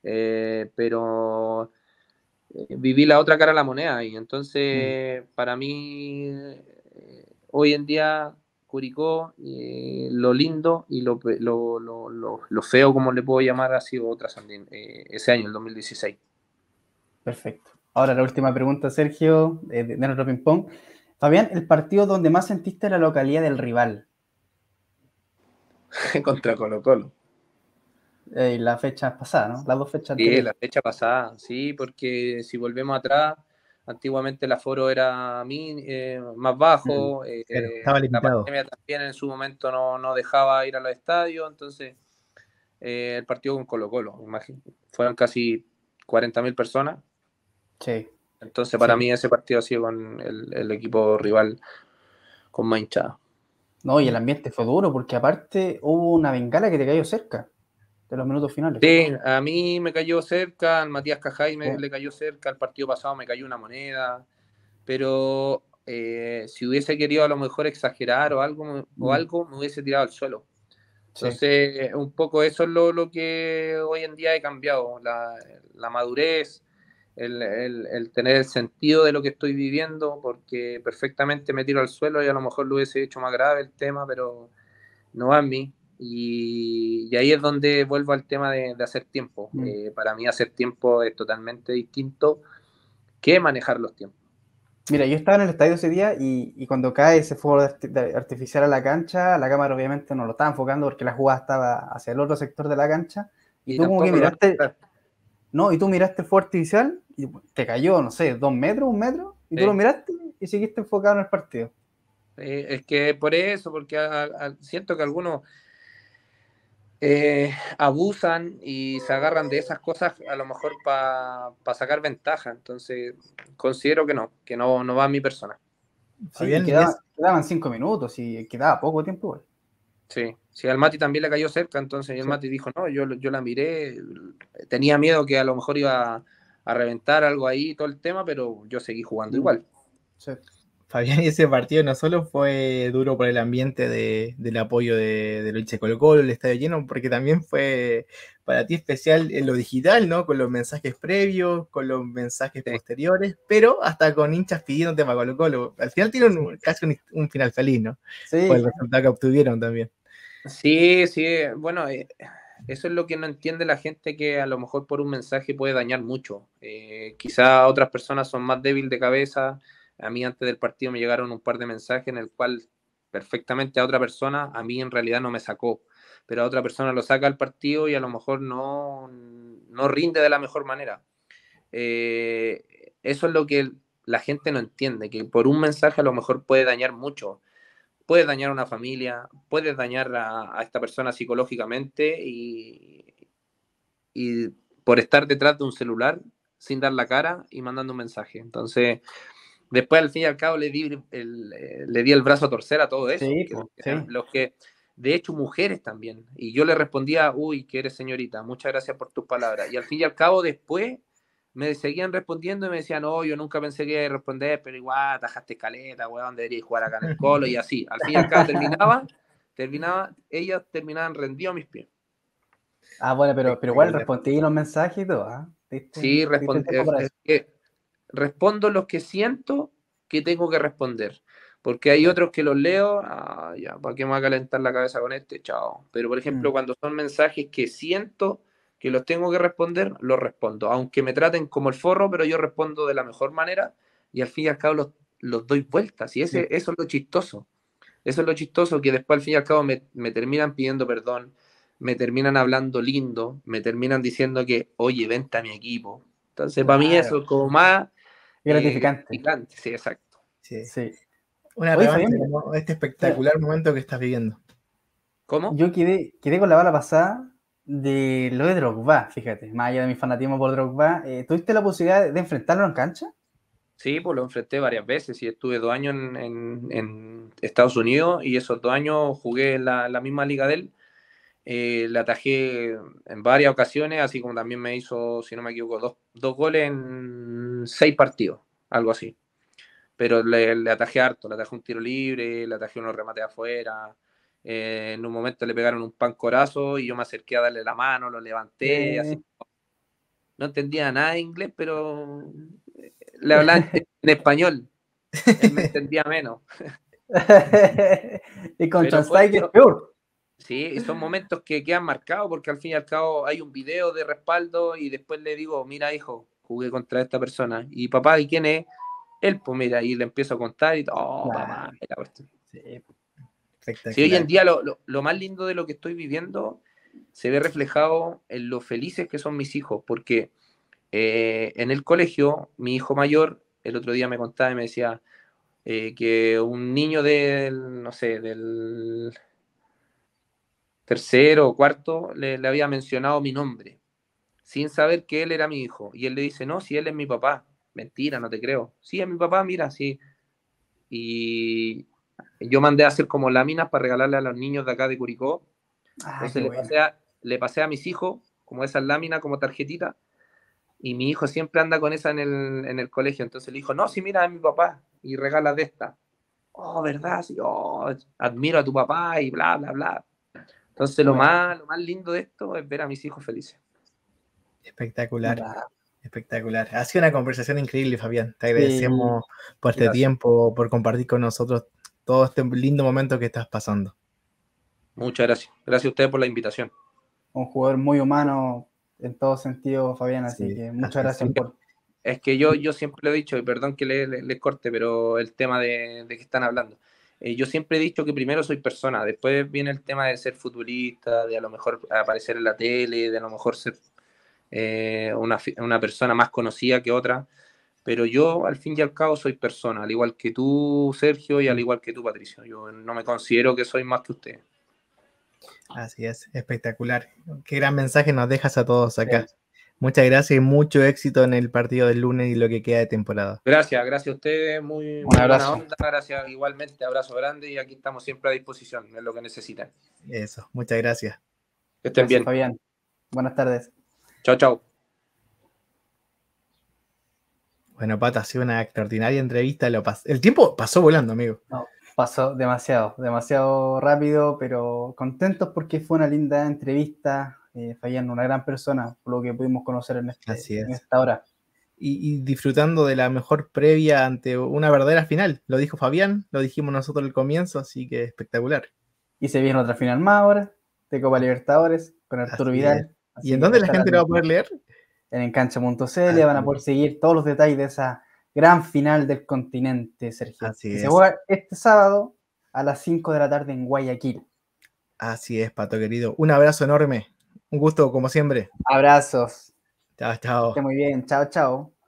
S3: Pero viví la otra cara de la moneda y entonces para mí hoy en día Curicó, lo lindo y lo feo, como le puedo llamar, ha sido Trasandino ese año, el 2016.
S2: Perfecto. Ahora la última pregunta, Sergio, de nuestro ping-pong. Fabián, el partido donde más sentiste la localidad del rival.
S3: Contra Colo-Colo.
S2: La fecha pasada, ¿no? Las dos fechas
S3: Sí,
S2: anteriores.
S3: la fecha pasada, sí, porque si volvemos atrás, antiguamente el aforo era más bajo,
S1: Claro, estaba
S3: la
S1: limitado.
S3: pandemia también en su momento no dejaba ir a los estadios, entonces el partido con Colo-Colo, fueron casi 40.000 personas,
S2: Sí,
S3: entonces para
S2: sí.
S3: mí ese partido ha sido con el equipo rival con más hinchada.
S2: No, y el ambiente fue duro porque aparte hubo una bengala que te cayó cerca de los minutos finales.
S3: Sí, a mí me cayó cerca, al Matías Cajay
S2: Sí.
S3: le cayó cerca, el partido pasado me cayó una moneda, pero si hubiese querido a lo mejor exagerar o algo me hubiese tirado al suelo.
S2: Sí.
S3: Entonces, un poco eso es lo que hoy en día he cambiado, la madurez, el tener el sentido de lo que estoy viviendo, porque perfectamente me tiro al suelo y a lo mejor lo hubiese hecho más grave el tema, pero no va en mí. Y ahí es donde vuelvo al tema de hacer tiempo. Para mí hacer tiempo es totalmente distinto que manejar los tiempos.
S2: Mira, yo estaba en el estadio ese día y cuando cae ese fuego artificial a la cancha, la cámara obviamente no lo estaba enfocando porque la jugada estaba hacia el otro sector de la cancha y
S3: Y
S2: tú como que
S3: tampoco lo van a
S2: miraste,
S3: hacer.
S2: no, y tú miraste el fuego artificial y te cayó, no sé, 2 metros, 1 metro, y tú lo
S3: Sí.
S2: miraste y seguiste enfocado en el partido.
S3: Es que por eso, porque siento que algunos abusan y se agarran de esas cosas a lo mejor para sacar ventaja. Entonces, considero que no va a mi persona.
S2: Sí, y
S1: Fabián, en
S2: quedaban 5 minutos y quedaba poco tiempo, güey.
S3: Sí, sí, al Mati también le cayó cerca, entonces y el
S2: Sí,
S3: Mati dijo, no, yo la miré, tenía miedo que a lo mejor iba a reventar algo ahí, todo el tema, pero yo seguí jugando igual.
S2: sí.
S1: Fabián, y ese partido no solo fue duro por el ambiente del apoyo de los hinchas de Colo-Colo, el estadio lleno, porque también fue para ti especial en lo digital, ¿no? Con los mensajes previos, con los mensajes
S3: Sí,
S1: posteriores, pero hasta con hinchas pidiéndote para Colo-Colo. Al final tiene casi un final feliz, ¿no? Por
S2: Sí,
S1: el resultado que obtuvieron también.
S3: sí, sí, bueno, eso es lo que no entiende la gente, que a lo mejor por un mensaje puede dañar mucho. Quizá otras personas son más débiles de cabeza. A mí antes del partido me llegaron un par de mensajes en el cual perfectamente a otra persona, a mí en realidad no me sacó, pero a otra persona lo saca al partido y a lo mejor no rinde de la mejor manera. Eso es lo que la gente no entiende, que por un mensaje a lo mejor puede dañar mucho. Puedes dañar a una familia, puedes dañar a esta persona psicológicamente y por estar detrás de un celular sin dar la cara y mandando un mensaje. Entonces, Después, al fin y al cabo, le di el brazo a torcer a todo eso.
S2: Sí,
S3: Que,
S2: pues,
S3: eran
S2: sí.
S3: los que, de hecho, mujeres también. Y yo le respondía, uy, que eres señorita, muchas gracias por tus palabras. Y al fin y al cabo, después me seguían respondiendo y me decían, no, yo nunca pensé que iba a responder, pero igual, atajaste caleta, weón, deberías jugar acá en el Colo, y así. Al fin y al cabo ellas terminaban rendidos a mis pies.
S2: Ah, bueno, pero igual
S1: Espectacular.
S2: respondí los mensajes y todo, ¿ah?
S3: Sí,
S2: Diste tiempo para eso.
S3: respondo los que siento que tengo que responder. Porque hay otros que los leo, ya, ¿para qué me va a calentar la cabeza con este? Chao. Pero, por ejemplo, cuando son mensajes que siento que los tengo que responder, los respondo. Aunque me traten como el forro, pero yo respondo de la mejor manera y al fin y al cabo los doy vueltas. Y eso es lo chistoso. Eso es lo chistoso, que después al fin y al cabo me terminan pidiendo perdón, me terminan hablando lindo, me terminan diciendo que, oye, vente a mi equipo. Entonces, para mí eso es como más
S2: Gratificante.
S3: gratificante, sí, exacto.
S1: Sí.
S2: Sí.
S1: Una
S2: Oye,
S1: revancha
S2: Fabián,
S1: como este
S2: mira,
S1: espectacular momento que estás viviendo.
S3: ¿Cómo?
S2: yo quedé con la bala pasada de lo de Drogba, fíjate, más allá de mi fanatismo por Drogba. ¿Tuviste la posibilidad de enfrentarlo en cancha?
S3: Sí, pues lo enfrenté varias veces y estuve 2 años en Estados Unidos y esos 2 años jugué en la misma liga de él. Le atajé en varias ocasiones, así como también me hizo, si no me equivoco, dos goles en 6 partidos, algo así. Pero le atajé harto, le atajé un tiro libre, le atajé unos remates afuera. En un momento le pegaron un pancorazo y yo me acerqué a darle la mano, lo levanté, así. No entendía nada de inglés, pero le hablaba en español. Él me entendía menos.
S2: Y con
S3: Pero fue,
S2: Translate es peor.
S3: sí, son momentos que quedan marcados porque al fin y al cabo hay un video de respaldo y después le digo, mira hijo, jugué contra esta persona. Y papá, ¿y quién es? Él, pues mira, y le empiezo a contar y todo, oh, papá.
S2: Sí.
S3: Sí, hoy en
S1: Espectacular.
S3: día lo más lindo de lo que estoy viviendo se ve reflejado en lo felices que son mis hijos, porque en el colegio, mi hijo mayor, el otro día me contaba y me decía que un niño del, no sé, del tercero o cuarto le había mencionado mi nombre, sin saber que él era mi hijo. Y él le dice, no, si él es mi papá. Mentira, no te creo. Sí, es mi papá, mira, sí. Y yo mandé a hacer como láminas para regalarle a los niños de acá de Curicó.
S2: Ah, qué
S3: Entonces
S2: bueno.
S3: le pasé a mis hijos como esas láminas, como tarjetita, y mi hijo siempre anda con esa en el colegio. Entonces le dijo, no, sí, mira, es mi papá, y regala de esta. Oh, ¿verdad? Sí, oh, admiro a tu papá y bla, bla, bla. Entonces
S2: Bueno,
S3: lo más lindo de esto es ver a mis hijos felices.
S1: Espectacular.
S2: nada.
S1: Espectacular. Ha sido una conversación increíble, Fabián. Te
S2: Sí,
S1: agradecemos por este
S3: Gracias.
S1: tiempo, por compartir con nosotros todo este lindo momento que estás pasando.
S3: Muchas gracias. Gracias a ustedes por la invitación.
S2: un jugador muy humano en todo sentido, Fabián, así
S1: Sí,
S2: que
S1: así
S2: muchas
S1: es.
S2: gracias por...
S3: Es que yo siempre lo he dicho, y perdón que les corte, pero el tema de que están hablando. Yo siempre he dicho que primero soy persona, después viene el tema de ser futbolista, de a lo mejor aparecer en la tele, de a lo mejor ser una persona más conocida que otra, pero yo al fin y al cabo soy persona, al igual que tú, Sergio, y al igual que tú, Patricio. Yo no me considero que soy más que usted.
S1: Así es, espectacular. Qué gran mensaje nos dejas a todos acá. Muchas gracias y mucho éxito en el partido del lunes y lo que queda de temporada.
S3: Gracias a ustedes, muy,
S2: Un
S3: muy buena
S2: abrazo.
S3: onda, gracias igualmente, abrazo grande y aquí estamos siempre a disposición, es lo que necesitan.
S1: Eso, muchas gracias.
S3: Que estén
S2: Gracias,
S3: bien.
S2: Fabián. Buenas tardes.
S3: Chao, chao.
S1: Bueno, Pata, ha sido una extraordinaria entrevista. El tiempo pasó volando, amigo.
S2: No, pasó demasiado rápido, pero contentos porque fue una linda entrevista. Fabián, una gran persona, por lo que pudimos conocer
S1: Así
S2: en
S1: es.
S2: esta hora.
S1: Y disfrutando de la mejor previa ante una verdadera final. Lo dijo Fabián, lo dijimos nosotros al comienzo, así que espectacular.
S2: Y se viene otra final más ahora, de Copa Libertadores, con Arturo
S1: Así es.
S2: Vidal.
S1: ¿Y en
S2: Así que
S1: dónde la
S2: estar
S1: gente lo va a
S2: atento.
S1: poder leer?
S2: En encancha.cl van a
S1: Así
S2: poder
S1: es.
S2: seguir todos los detalles de esa gran final del continente, Sergio,
S1: Así
S2: que se
S1: es.
S2: juega este sábado a las 5 de la tarde en Guayaquil.
S1: Así es, Pato querido. Un abrazo enorme. Un gusto, como siempre.
S2: Abrazos.
S1: Chao,
S2: Que esté
S1: chao.
S2: muy bien. Chao, chao.